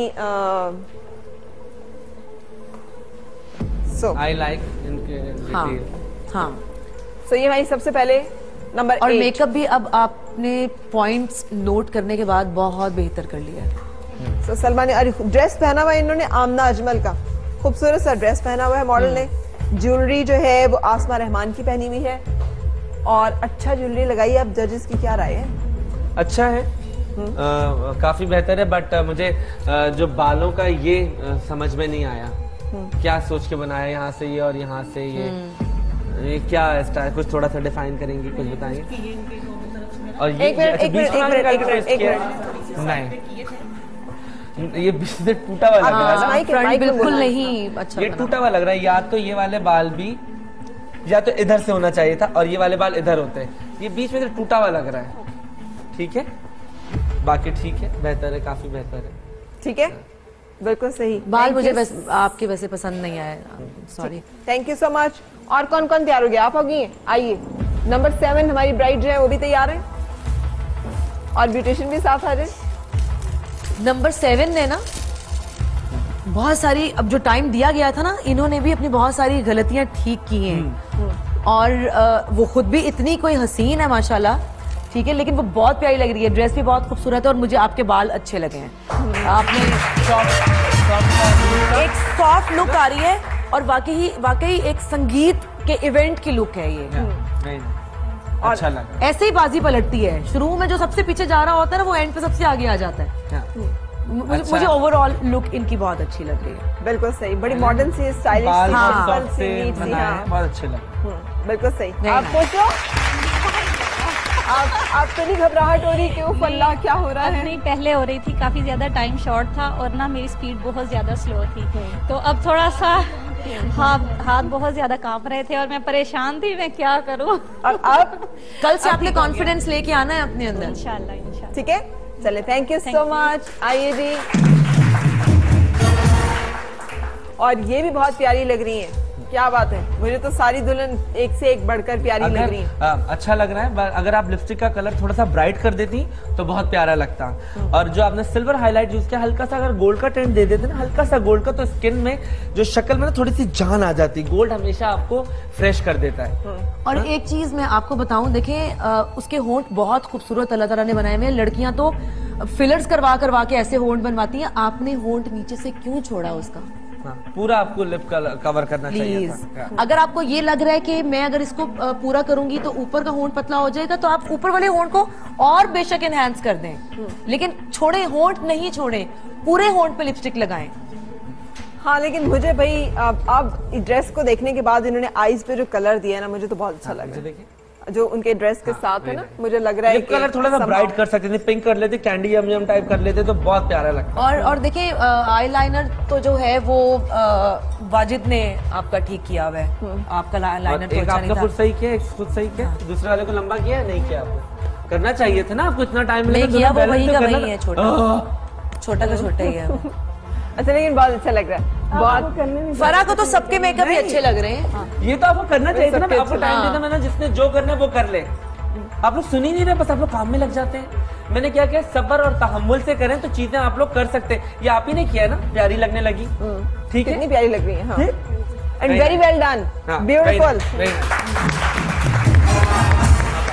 सो आई लाइक इनके हाँ हाँ सो ये भाई सबसे पहले नंबर और मेकअप भी अब आपने पॉइंट्स नोट करने के बाद बहुत बेहतर कर लिया है। so, सलमा ने ड्रेस पहना हुआ है इन्होंने आमना अजमल का, खूबसूरत सा ड्रेस पहना हुआ है मॉडल ने। ज्वेलरी जो है वो आसमा रहमान की पहनी हुई है और अच्छा ज्वेलरी लगाई है। अब जजेस की क्या राय है? अच्छा है, आ, काफी बेहतर है, बट मुझे आ, जो बालों का ये आ, समझ में नहीं आया, क्या सोच के बनाया यहाँ से ये और यहाँ से ये, ये क्या स्टाइल, कुछ थोड़ा सा डिफाइन करेंगे, कुछ बताएंगे। और ये एक मिनट एक मिनट एक मिनट एक मिनट एक मिनट नहीं, ये बीच से टूटा हुआ लग रहा है, फ्रंट बिल्कुल नहीं अच्छा, ये टूटा हुआ लग रहा है। या तो ये वाले बाल भी या तो इधर से होना चाहिए था और ये वाले बाल इधर होते हैं, ये बीच में टूटा हुआ लग रहा है। ठीक है, बाकी ठीक है, बेहतर है, काफी बेहतर है। ठीक है, बिल्कुल सही। बाल मुझे वैसे, आपके वैसे पसंद नहीं आए, sorry. Thank you so much. और कौन कौन तैयार हो गया? आप हो गई? आइए नंबर सेवन हमारी ब्राइड जो है वो भी तैयार है और ब्यूटिशियन भी साथ आ जाए। नंबर सेवन ने ना बहुत सारी, अब जो टाइम दिया गया था ना, इन्होंने भी अपनी बहुत सारी गलतियां ठीक की हैं और आ, वो खुद भी इतनी कोई हसीन है माशाल्लाह, ठीक है, लेकिन वो बहुत प्यारी लग रही है, ड्रेस भी बहुत खूबसूरत है और मुझे आपके बाल अच्छे लगे हैं। आपने एक सॉफ्ट लुक आ रही है और वाकई वाकई एक संगीत के इवेंट की लुक है ये। और अच्छा लगा। ऐसे ही बाजी पलटती है, शुरू में जो सबसे पीछे जा रहा होता है ना वो एंड पे सबसे आगे आ जाता है। मुझे, अच्छा। मुझे ओवरऑल लुक इनकी बहुत अच्छी लग रही है। बिल्कुल सही, बड़ी मॉडर्न सी, स्टाइलिश सी, सिंपल सी, नीट सी, हाँ बहुत अच्छे लगे। बिल्कुल सही। आप पूछो, आप आप तो नहीं घबराहट हो रही कि वो अल्लाह क्या हो रहा है? नहीं, पहले हो रही थी, काफी ज्यादा टाइम शॉर्ट था और ना मेरी स्पीड बहुत ज्यादा स्लो थी, तो अब थोड़ा सा हाथ हाथ बहुत ज्यादा कांप रहे थे और मैं परेशान थी, मैं क्या करूं। और अब कल से आपने कॉन्फिडेंस लेके आना है अपने अंदर, इंशाल्लाह इंशाल्लाह। ठीक है, चले, थैंक यू सो मच। आइए जी, और ये भी बहुत प्यारी लग रही है, क्या बात है, मुझे तो सारी दुल्हन एक से एक बढ़कर प्यारी लग रही है। आ, अच्छा लग रहा है, अगर आप लिपस्टिक का कलर थोड़ा सा ब्राइट कर देती तो बहुत प्यारा लगता। और जो आपने सिल्वर हाईलाइट यूज किया, हल्का सा अगर गोल्ड का टेंट दे देते ना, हल्का सा गोल्ड का, तो स्किन में जो शक्ल में ना थोड़ी सी जान आ जाती। गोल्ड हमेशा आपको फ्रेश कर देता है। और एक चीज मैं आपको बताऊं, देखें उसके होंठ बहुत खूबसूरत अल्लाह ताला ने बनाए हुए हैं। लड़कियां तो फिलर्स करवा करवा के ऐसे होंठ बनवाती हैं, आपने होंठ नीचे से क्यों छोड़ा उसका? पूरा आपको लिप कवर करना चाहिए था। अगर आपको ये लग रहा है कि मैं अगर इसको पूरा करूंगी तो ऊपर का होंठ पतला हो जाएगा, तो आप ऊपर वाले होंठ को और बेशक एनहांस कर दें, लेकिन छोड़े होंठ नहीं छोड़े, पूरे होंठ पे लिपस्टिक लगाएं। हाँ, लेकिन मुझे भाई अब अब ड्रेस को देखने के बाद इन्होंने आईज पे जो कलर दिया है ना, मुझे तो बहुत अच्छा लगा। देखिए जो उनके ड्रेस के साथ है ना, मुझे लग रहा है कि कलर थोड़ा सा ब्राइट कर सकते थे, पिंक कर लेते, कैंडी यम यम टाइप कर लेते तो बहुत प्यारा लगता। और और देखिए आई लाइनर तो जो है वो वाजिद ने आपका ठीक किया हुआ है, आपका लाइनर तो अच्छा नहीं था। खुद सही किया, एक खुद सही किया, दूसरे वाले को लंबा किया नहीं किया, आपको करना चाहिए था ना, आपको इतना टाइम नहीं किया, वो वही का वही है, छोटा छोटा का छोटा ही है। अच्छा, लेकिन बहुत अच्छा लग रहा है, बहुत। फरा को तो सबके मेकअप भी अच्छे लग रहे हैं। ये तो आपको करना चाहिए था ना, आपको टाइम देता मैंने, जिसने जो करना है वो कर ले। आप लोग सुन ही नहीं रहे, बस आप लोग काम में लग जाते हैं। मैंने क्या किया, सब्र और तहम्मुल से करें तो चीजें आप लोग कर सकते हैं। ये आप ही ने किया ना, प्यारी लगने लगी। ठीक है, कितनी प्यारी लग रही है, हाँ। And very well done, beautiful. यहाँ पे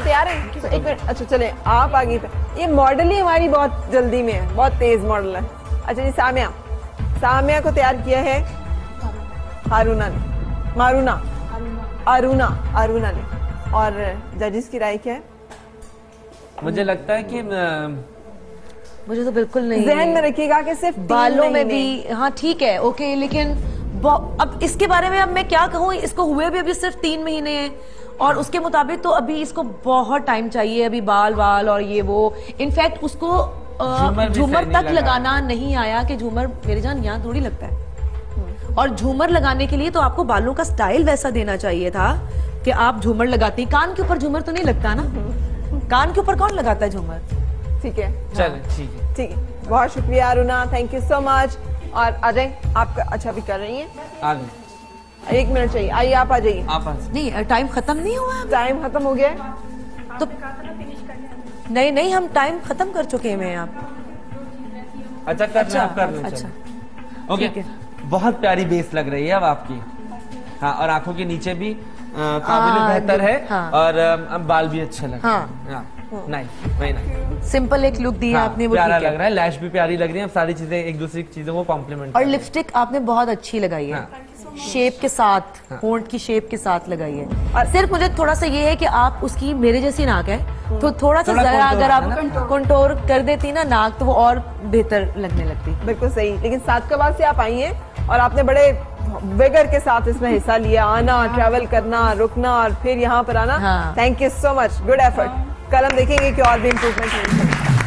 तैयार है? एक मिनट, अच्छा चले आप आगे पे। ये मॉडल ही हमारी बहुत जल्दी में है, बहुत तेज मॉडल है। अच्छा जी सामिया, सामिया को तैयार किया है हारूना ने, मारूना, अरुणा, अरुणा ने। और जजेस की राय क्या है? मुझे लगता है कि मुझे तो बिल्कुल नहीं, जहन में रखिएगा कि सिर्फ बालों में भी, हाँ ठीक है ओके, लेकिन अब इसके बारे में अब मैं क्या कहूँ, इसको हुए भी अभी सिर्फ तीन महीने हैं और उसके मुताबिक तो अभी इसको बहुत टाइम चाहिए, अभी बाल बाल और ये वो, इनफैक्ट उसको झूमर तक लगाना नहीं आया कि झूमर मेरे जान यहाँ थोड़ी लगता है, और झूमर लगाने के लिए तो आपको बालों का स्टाइल वैसा देना चाहिए था कि आप झूमर लगाती। कान के ऊपर झूमर तो नहीं लगता ना, कान के ऊपर कौन लगाता है झूमर? ठीक है चलो ठीक है ठीक है, बहुत शुक्रिया Aruna, thank you so much. और अजय आपका अच्छा भी कर रही हैं, आ गए, एक मिनट चाहिए, आइए आप आ जाइए। आप नहीं टाइम खत्म नहीं हुआ, टाइम खत्म हो गया तो नहीं नहीं हम टाइम खत्म कर चुके हैं। आप अच्छा कर अच्छा, आप कर लें। अच्छा ओके, बहुत प्यारी बेस लग रही है अब आपकी, हाँ, और आंखों के नीचे भी काबिल बेहतर है, हाँ, और आ, बाल भी अच्छे लग रहे हैं, हाँ, नहीं वही नहीं, सिंपल एक लुक दिया हाँ, आपने, वो प्यारा ठीक है, लग रहा है, लैश भी प्यारी लग रही है, अब सारी चीजें एक दूसरी चीजों को कॉम्प्लीमेंट। और लिपस्टिक आपने बहुत अच्छी लगाई है, शेप के साथ, होंठ की शेप के साथ लगाई है। और सिर्फ मुझे थोड़ा सा ये है कि आप उसकी मेरे जैसी नाक है, तो थोड़ा सा जरा अगर आप कंटोर कर देती ना नाक तो वो और बेहतर लगने लगती। बिल्कुल सही, लेकिन सादकाबाद से आप आई हैं और आपने बड़े विगर के साथ इसमें हिस्सा लिया, आना, ट्रैवल करना, रुकना और फिर यहाँ पर आना, thank you so much, good effort. कल हम देखेंगे कि और भी इम्प्रूवमेंट मिलेंगे।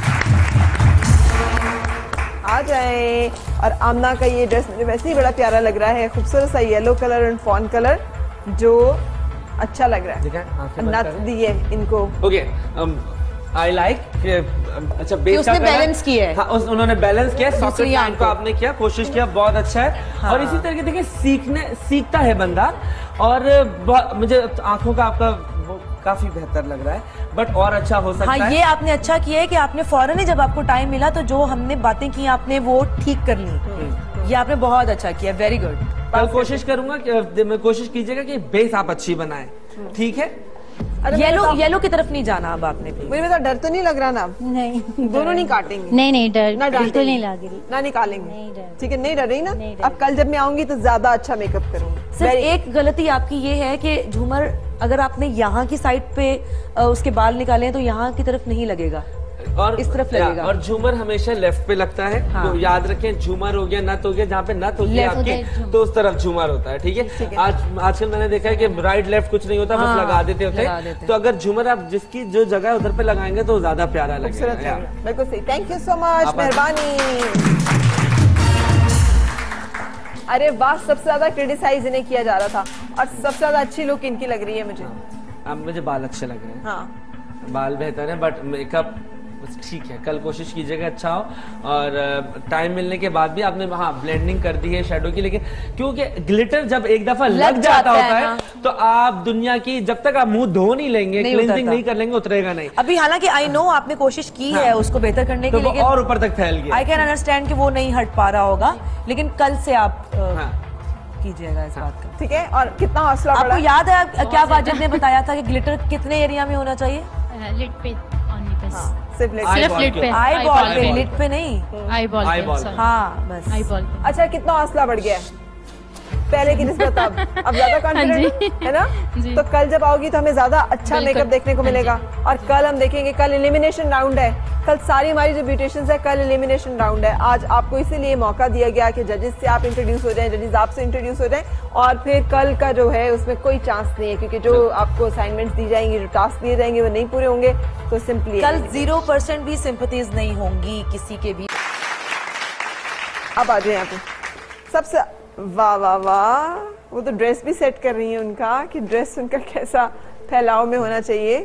आ जाए। और आमना का ये ड्रेस मुझे वैसे ही बड़ा प्यारा लग रहा है, खूबसूरत सा yellow colour and fawn colour जो अच्छा लग रहा है, नथ दी है इनको। ओके, आई लाइक, अच्छा बेस उसने बैलेंस किया है, हाँ, उस, उन्होंने बैलेंस किया, सॉकेट लाइन को आपने किया, कोशिश किया, बहुत अच्छा है। हाँ। और इसी तरह के देखिए सीखने सीखता है बंदा, और मुझे आंखों का आपका वो काफी बेहतर लग रहा है, बट और अच्छा हो सकता हाँ, है। ये आपने अच्छा किया है कि आपने फौरन ही जब आपको टाइम मिला तो जो हमने बातें की आपने वो ठीक कर ली, ये आपने बहुत अच्छा किया, वेरी गुड। कल कोशिश करूंगा कि मैं कोशिश कीजिएगा कि बेस आप अच्छी बनाएं, ठीक है? येलो येलो की तरफ नहीं जाना अब आपने भी। मुझे बता, डर तो नहीं लग रहा ना? नहीं, दोनों नहीं काटेंगे? नहीं नहीं डर ना बिल्कुल नहीं लग रही, ना निकालेंगे, ठीक है? नहीं डर रही ना? अब कल जब मैं आऊंगी तो ज्यादा अच्छा मेकअप करूंगी। सिर्फ एक गलती आपकी ये है कि झूमर अगर आपने यहाँ की साइड पे उसके बाल निकाले तो यहाँ की तरफ नहीं लगेगा, और इस तरफ लगेगा। और झूमर हमेशा लेफ्ट पे लगता है, हाँ। तो याद रखें, झूमर हो गया, नथ हो गया, जहाँ पे नथ होती है आपकी तो उस तरफ झूमर होता है, ठीक है? आज आजकल मैंने देखा है कि राइट लेफ्ट कुछ नहीं होता, हाँ, बस लगा देते होते हैं, तो अगर झूमर आप जिसकी जो जगह है उधर पे लगाएंगे तो ज्यादा प्यारा लगेगा। बिल्कुल सही, थैंक यू सो मच, मेहरबानी। अरे वाह, सबसे ज्यादा क्रिटिसाइज इन्हें किया जा रहा था और सबसे ज्यादा अच्छी लुक इनकी लग रही है मुझे। अब मुझे बाल अच्छे लग रहे हैं, हाँ बाल बेहतर है, बट मेकअप ठीक है। कल कोशिश कीजिएगा अच्छा हो, और टाइम मिलने के बाद भी आपने हाँ ब्लेंडिंग कर दी है शेडो की, लेकिन क्योंकि ग्लिटर जब एक दफा लग, लग जाता होता है, है तो आप दुनिया की जब तक आप मुंह धो नहीं लेंगे, क्लींजिंग नहीं कर लेंगे, उतरेगा नहीं। अभी हालांकि आई नो आपने कोशिश की हाँ, है उसको बेहतर करने की, तो लेकिन और ऊपर तक फैल गया। आई कैन अंडरस्टैंड कि वो नहीं हट पा रहा होगा, लेकिन कल से आप हाँ, कीजिएगा इस बात का, ठीक है? और कितना हौसला बढ़ा। आपको याद है क्या वाजिद ने बताया था कि ग्लिटर कितने एरिया में होना चाहिए? लिड पे, सिर्फ लिड पे, आई बॉल पे, लिड पे नहीं, आई बॉल पे, हाँ बस आई बॉल पे। अच्छा, कितना हौसला बढ़ गया पहले की निस्बत, अब अब ज्यादा कॉन्फिडेंट है ना? तो कल जब आओगी तो हमें ज्यादा अच्छा मेकअप देखने को मिलेगा। और कल हम देखेंगे, कल एलिमिनेशन राउंड है, कल सारी हमारी जो ब्यूटिशियंस है कल एलिमिनेशन राउंड है। आज आपको इसीलिए मौका दिया गया कि जजेस से आप इंट्रोड्यूस हो जाएं, जजेस आपसे इंट्रोड्यूस हो जाएं, और फिर कल का जो है उसमें कोई चांस नहीं है, क्योंकि जो आपको असाइनमेंट्स दी जाएंगी, जो टास्क दिए जाएंगे वो नहीं पूरे होंगे, तो सिंपली कल जीरो परसेंट भी सिंपैथीज नहीं होंगी किसी के भी। अब आ जाए यहाँ पे सबसे, वाह वाह वाह, वो तो ड्रेस भी सेट कर रही है उनका कि ड्रेस उनका कैसा फैलाव में होना चाहिए।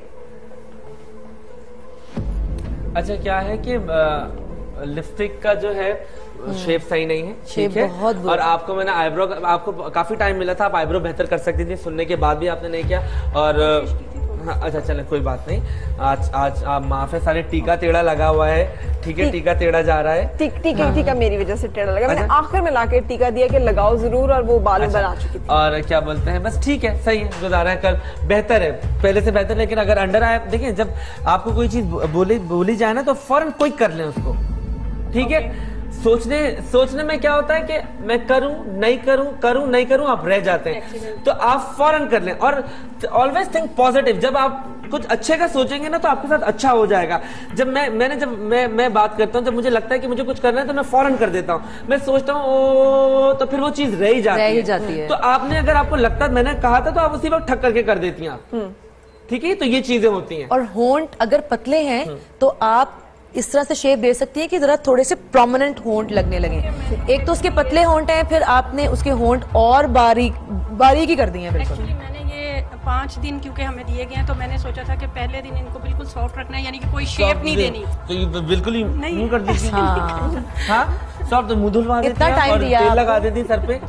अच्छा, क्या है कि लिपस्टिक का जो है शेप सही नहीं है, ठीक है? बहुत और आपको मैंने आईब्रो, आपको काफी टाइम मिला था, आप आईब्रो बेहतर कर सकती थी, सुनने के बाद भी आपने नहीं किया। और हाँ, अच्छा चले कोई बात नहीं। आज आज आप माफ है, सारे टीका टेढ़ा लगा हुआ है, ठीक है, टीका टेढ़ा जा रहा है। टीक टीका हाँ, टीका मेरी वजह से टेढ़ा लगा। मैंने आखिर में लाके टीका दिया कि लगाओ जरूर, और वो बाल अच्छा, बना चुकी थी। और क्या बोलते हैं, बस ठीक है, सही है, गुजारा है, कल बेहतर है, पहले से बेहतर। लेकिन अगर अंडर आए, देखिए जब आपको कोई चीज बोली बोली जाए ना तो फौरन क्विक कर लें उसको, ठीक है। सोचने सोचने में क्या होता है कि मैं करूं नहीं करूं करूं नहीं करूं, आप रह जाते हैं। तो आप फौरन कर लें और ऑलवेज थिंक पॉजिटिव। जब आप कुछ अच्छे का सोचेंगे ना तो आपके साथ अच्छा हो जाएगा। जब मैं मैंने जब मैं मैं बात करता हूं, जब मुझे लगता है कि मुझे कुछ करना है तो मैं फौरन कर देता हूं। मैं सोचता हूं ओ, तो फिर वो चीज रह ही जाती, ही जाती है। तो आपने अगर आपको लगता है मैंने कहा था तो आप उसी वक्त ठक करके कर देती हैं आप, ठीक है। तो ये चीजें होती हैं। और होंठ अगर पतले हैं तो आप इस तरह से शेप दे सकती है कि जरा थोड़े से प्रोमिनेंट होंठ लगने लगे। एक तो उसके पतले होंठ हैं, फिर आपने उसके होंठ और बारीक बारीक ही कर दिए हैं। बिल्कुल एक्चुअली मैंने ये पाँच दिन क्योंकि हमें दिए गए हैं तो मैंने सोचा था कि पहले दिन इनको बिल्कुल सॉफ्ट रखना है, यानी कि कोई शेप नहीं देनी। तो ये बिल्कुल ही नहीं कर दीजिए। हाँ सॉफ्ट, तो मुंह धुलवा देती इतना टाइम दिया, तेल लगा देती सर पे।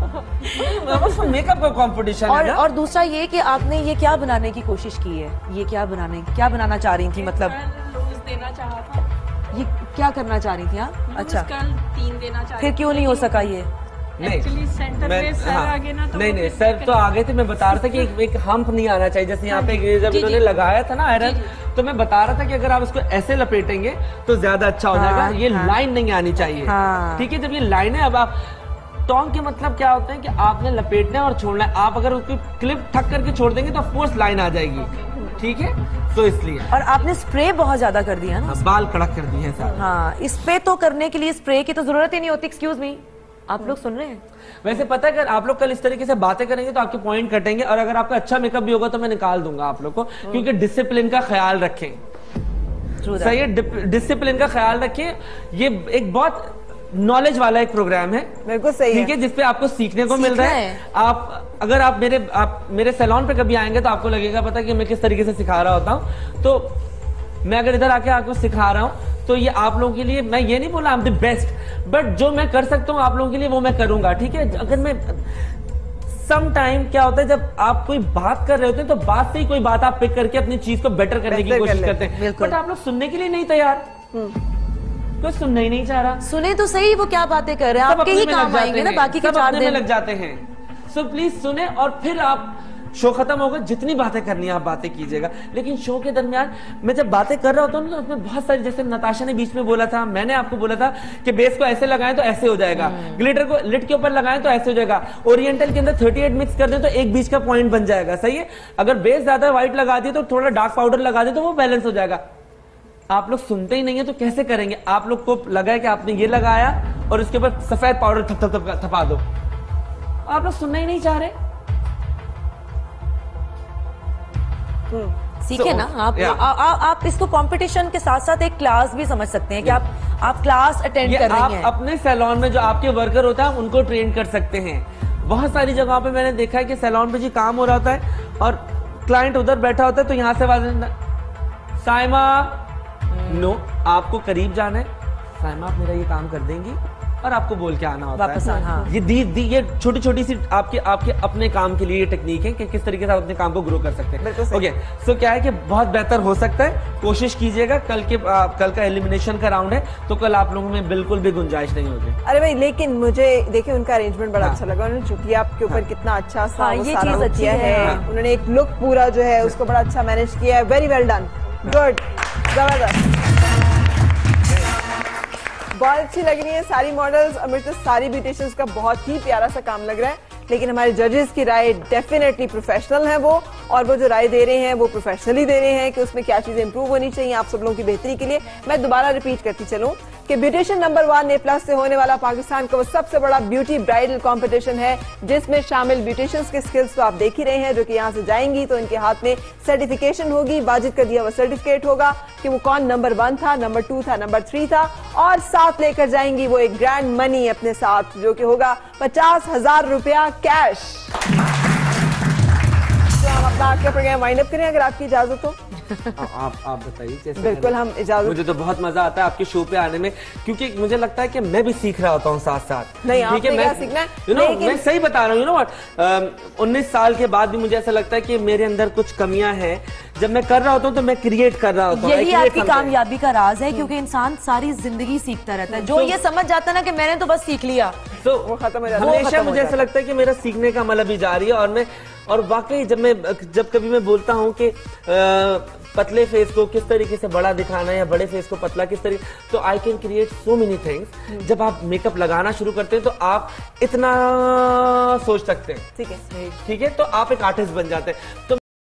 मेकअप का कंपटीशन और है। और दूसरा ये कि आपने ये क्या बनाने की कोशिश की है, ये क्या बनाने क्या बनाना चाह रही थी, मतलब लूज देना चाहा था। ये क्या करना चाह रही थी आप? अच्छा, कल तीन देना चाह, फिर क्यों नहीं हो सका ये? एक्चुअली सेंटर में सर हाँ, आगे ना तो नहीं नहीं सर तो आगे थे। मैं बता रहा था कि एक, एक हम्प नहीं आना चाहिए। जैसे यहाँ पे जब इन्होंने लगाया था ना आयरन, तो मैं बता रहा था कि अगर आप इसको ऐसे लपेटेंगे तो ज्यादा अच्छा हो जाएगा। ये लाइन नहीं आनी चाहिए, ठीक है। जब ये लाइन है, अब आप टोंग के मतलब क्या होता है कि आपने लपेटना है और छोड़ना है। आप अगर उसकी क्लिप ठक करके छोड़ देंगे तो फोर्स लाइन आ जाएगी, ठीक है। तो इसलिए और आपने स्प्रे बहुत ज्यादा कर दिया ना, बाल कड़क कर दिए हैं। हाँ, इस पे तो करने के लिए स्प्रे की तो जरूरत ही नहीं होती। एक्सक्यूज मी, आप लोग सुन रहे हैं? वैसे पता है, अगर आप लोग कल इस तरीके से बातें करेंगे तो आपके पॉइंट कटेंगे, और अगर आपका अच्छा मेकअप भी होगा तो मैं निकाल दूंगा आप लोग को, क्योंकि डिसिप्लिन का ख्याल रखें। सही है, डिसिप्लिन का ख्याल रखें। ये एक बहुत नॉलेज वाला एक प्रोग्राम है, बिल्कुल सही, ठीक है, जिसपे आपको सीखने को मिल रहा है। आप अगर आप मेरे आप मेरे सैलून पे कभी आएंगे तो आपको लगेगा पता कि मैं किस तरीके से सिखा रहा होता हूँ। तो मैं अगर इधर आके आपको सिखा रहा हूँ तो ये आप लोगों के लिए, मैं ये नहीं बोला I am the best, but जो मैं कर सकता हूँ आप लोगों के लिए वो मैं करूंगा, ठीक है। अगर मैं सम टाइम क्या होता है, जब आप कोई बात कर रहे होते हैं तो बात से ही कोई बात आप पिक करके अपनी चीज को बेटर करने की कोशिश करते हैं, बट आप लोग सुनने के लिए नहीं तैयार, कोई सुनना ही नहीं चाह रहा। सुने तो सही, वो क्या बातें कर रहे हैं, आपके ही काम आएंगे ना बाकी के चार दिन लग जाते हैं। सो प्लीज सुने, और फिर आप शो खत्म होगा, जितनी बातें करनी है आप बातें कीजिएगा। लेकिन शो के दरमियान मैं जब बातें कर रहा होता हूँ तो उसमें बहुत सारी, जैसे नताशा ने बीच में बोला था, मैंने आपको बोला था कि बेस को ऐसे लगाएं तो ऐसे हो जाएगा, ग्लिटर को लिट के ऊपर लगाएं तो ऐसे हो जाएगा, ओरिएंटल के अंदर अड़तीस मिक्स कर दें तो एक बीच का पॉइंट बन जाएगा, सही है। अगर बेस ज्यादा व्हाइट लगा दिए तो थोड़ा डार्क पाउडर लगा दे तो वो बैलेंस हो जाएगा। आप लोग सुनते ही नहीं है तो कैसे करेंगे? आप लोग को लगा है कि आपने ये लगाया और उसके ऊपर सफेद पाउडर थप थप थप थपा दो, आप लोग सुनना ही नहीं चाह रहे। सीखे so, ना आप आ, आ, आ, आप इसको कंपटीशन के साथ साथ एक क्लास भी समझ सकते हैं कि आप आप क्लास अटेंड कर रही हैं। अपने सैलून में जो आपके वर्कर होता है उनको ट्रेन कर सकते हैं। बहुत सारी जगहों पे मैंने देखा है कि सैलून पे जी काम हो रहा होता है और क्लाइंट उधर बैठा होता है तो यहाँ से आवाज, साइमा नो, आपको करीब जाना है, साइमा आप मेरा ये काम कर देंगी और आपको बोल के आना होता वापस है। आना, हाँ। ये दी, दी ये छोटी छोटी सी आपके आपके अपने काम के लिए ये टेक्निक है कि किस तरीके से आप अपने काम को ग्रो कर सकते हैं। ओके, सो क्या है कि बहुत बेहतर हो सकता है, कोशिश कीजिएगा। कल के आ, कल का एलिमिनेशन का राउंड है तो कल आप लोगों में बिल्कुल भी गुंजाइश नहीं होगी। अरे भाई, लेकिन मुझे देखिए उनका अरेंजमेंट बड़ा अच्छा लगा, उन्होंने चुटिया आपके ऊपर कितना अच्छा सा ये चीज अच्छी है, उन्होंने एक लुक पूरा जो है उसको बड़ा अच्छा मैनेज किया है। वेरी वेल डन, गुड, जबरदस्त, बहुत अच्छी लग रही है सारी मॉडल्स और मुझे तो सारी ब्यूटिशियंस का बहुत ही प्यारा सा काम लग रहा है। लेकिन हमारे जजेस की राय डेफिनेटली प्रोफेशनल है वो, और वो जो राय दे रहे हैं वो प्रोफेशनली दे रहे हैं कि उसमें क्या चीजें इंप्रूव होनी चाहिए आप सब लोगों की बेहतरी के लिए। मैं दोबारा रिपीट करती चलूं कि beautician number one A plus से होने वाला पाकिस्तान का वो सबसे बड़ा ब्यूटी ब्राइडल कंपटीशन है जिसमें शामिल ब्यूटिशियंस के स्किल्स तो आप देख ही रहे हैं, जो कि यहाँ से जाएंगी तो इनके हाथ में सर्टिफिकेशन होगी, वाजिब का दिया हुआ सर्टिफिकेट होगा कि वो कौन नंबर वन था, नंबर टू था, नंबर थ्री था, और साथ लेकर जाएंगी वो एक ग्रैंड मनी अपने साथ जो कि होगा पचास हजार रुपया कैश। तो हम अपना आपका प्रोग्राम वाइंड अप करें अगर आपकी इजाजत हो। आप आप बताइए कैसे? बिल्कुल, हम इजाजत। मुझे तो बहुत मजा आता है आपके शो पे आने में, क्योंकि मुझे लगता है कि मैं भी सीख रहा होता हूँ साथ साथ। नहीं, आपने क्या सीखना है? यू नो, मैं सही बता रहा हूँ। यू नो व्हाट, उन्नीस साल के बाद भी मुझे ऐसा लगता है कि मेरे अंदर कुछ कमियां हैं। जब मैं कर रहा होता हूँ तो मैं क्रिएट कर रहा होता हूँ। यही आपकी कामयाबी का राज है, क्योंकि इंसान सारी जिंदगी सीखता रहता है। जो ये समझ जाता है ना कि मैंने तो बस सीख लिया, तो वो खत्म हो जाता है। हमेशा मुझे ऐसा लगता है कि मेरा सीखने का अमल अभी जारी है। और मैं और वाकई जब मैं जब कभी मैं बोलता हूँ कि पतले फेस को किस तरीके से बड़ा दिखाना है या बड़े फेस को पतला किस तरीके, तो I can create so many things. जब आप मेकअप लगाना शुरू करते हैं तो आप इतना सोच सकते हैं। ठीक है, ठीक है, तो आप एक आर्टिस्ट बन जाते हैं। तो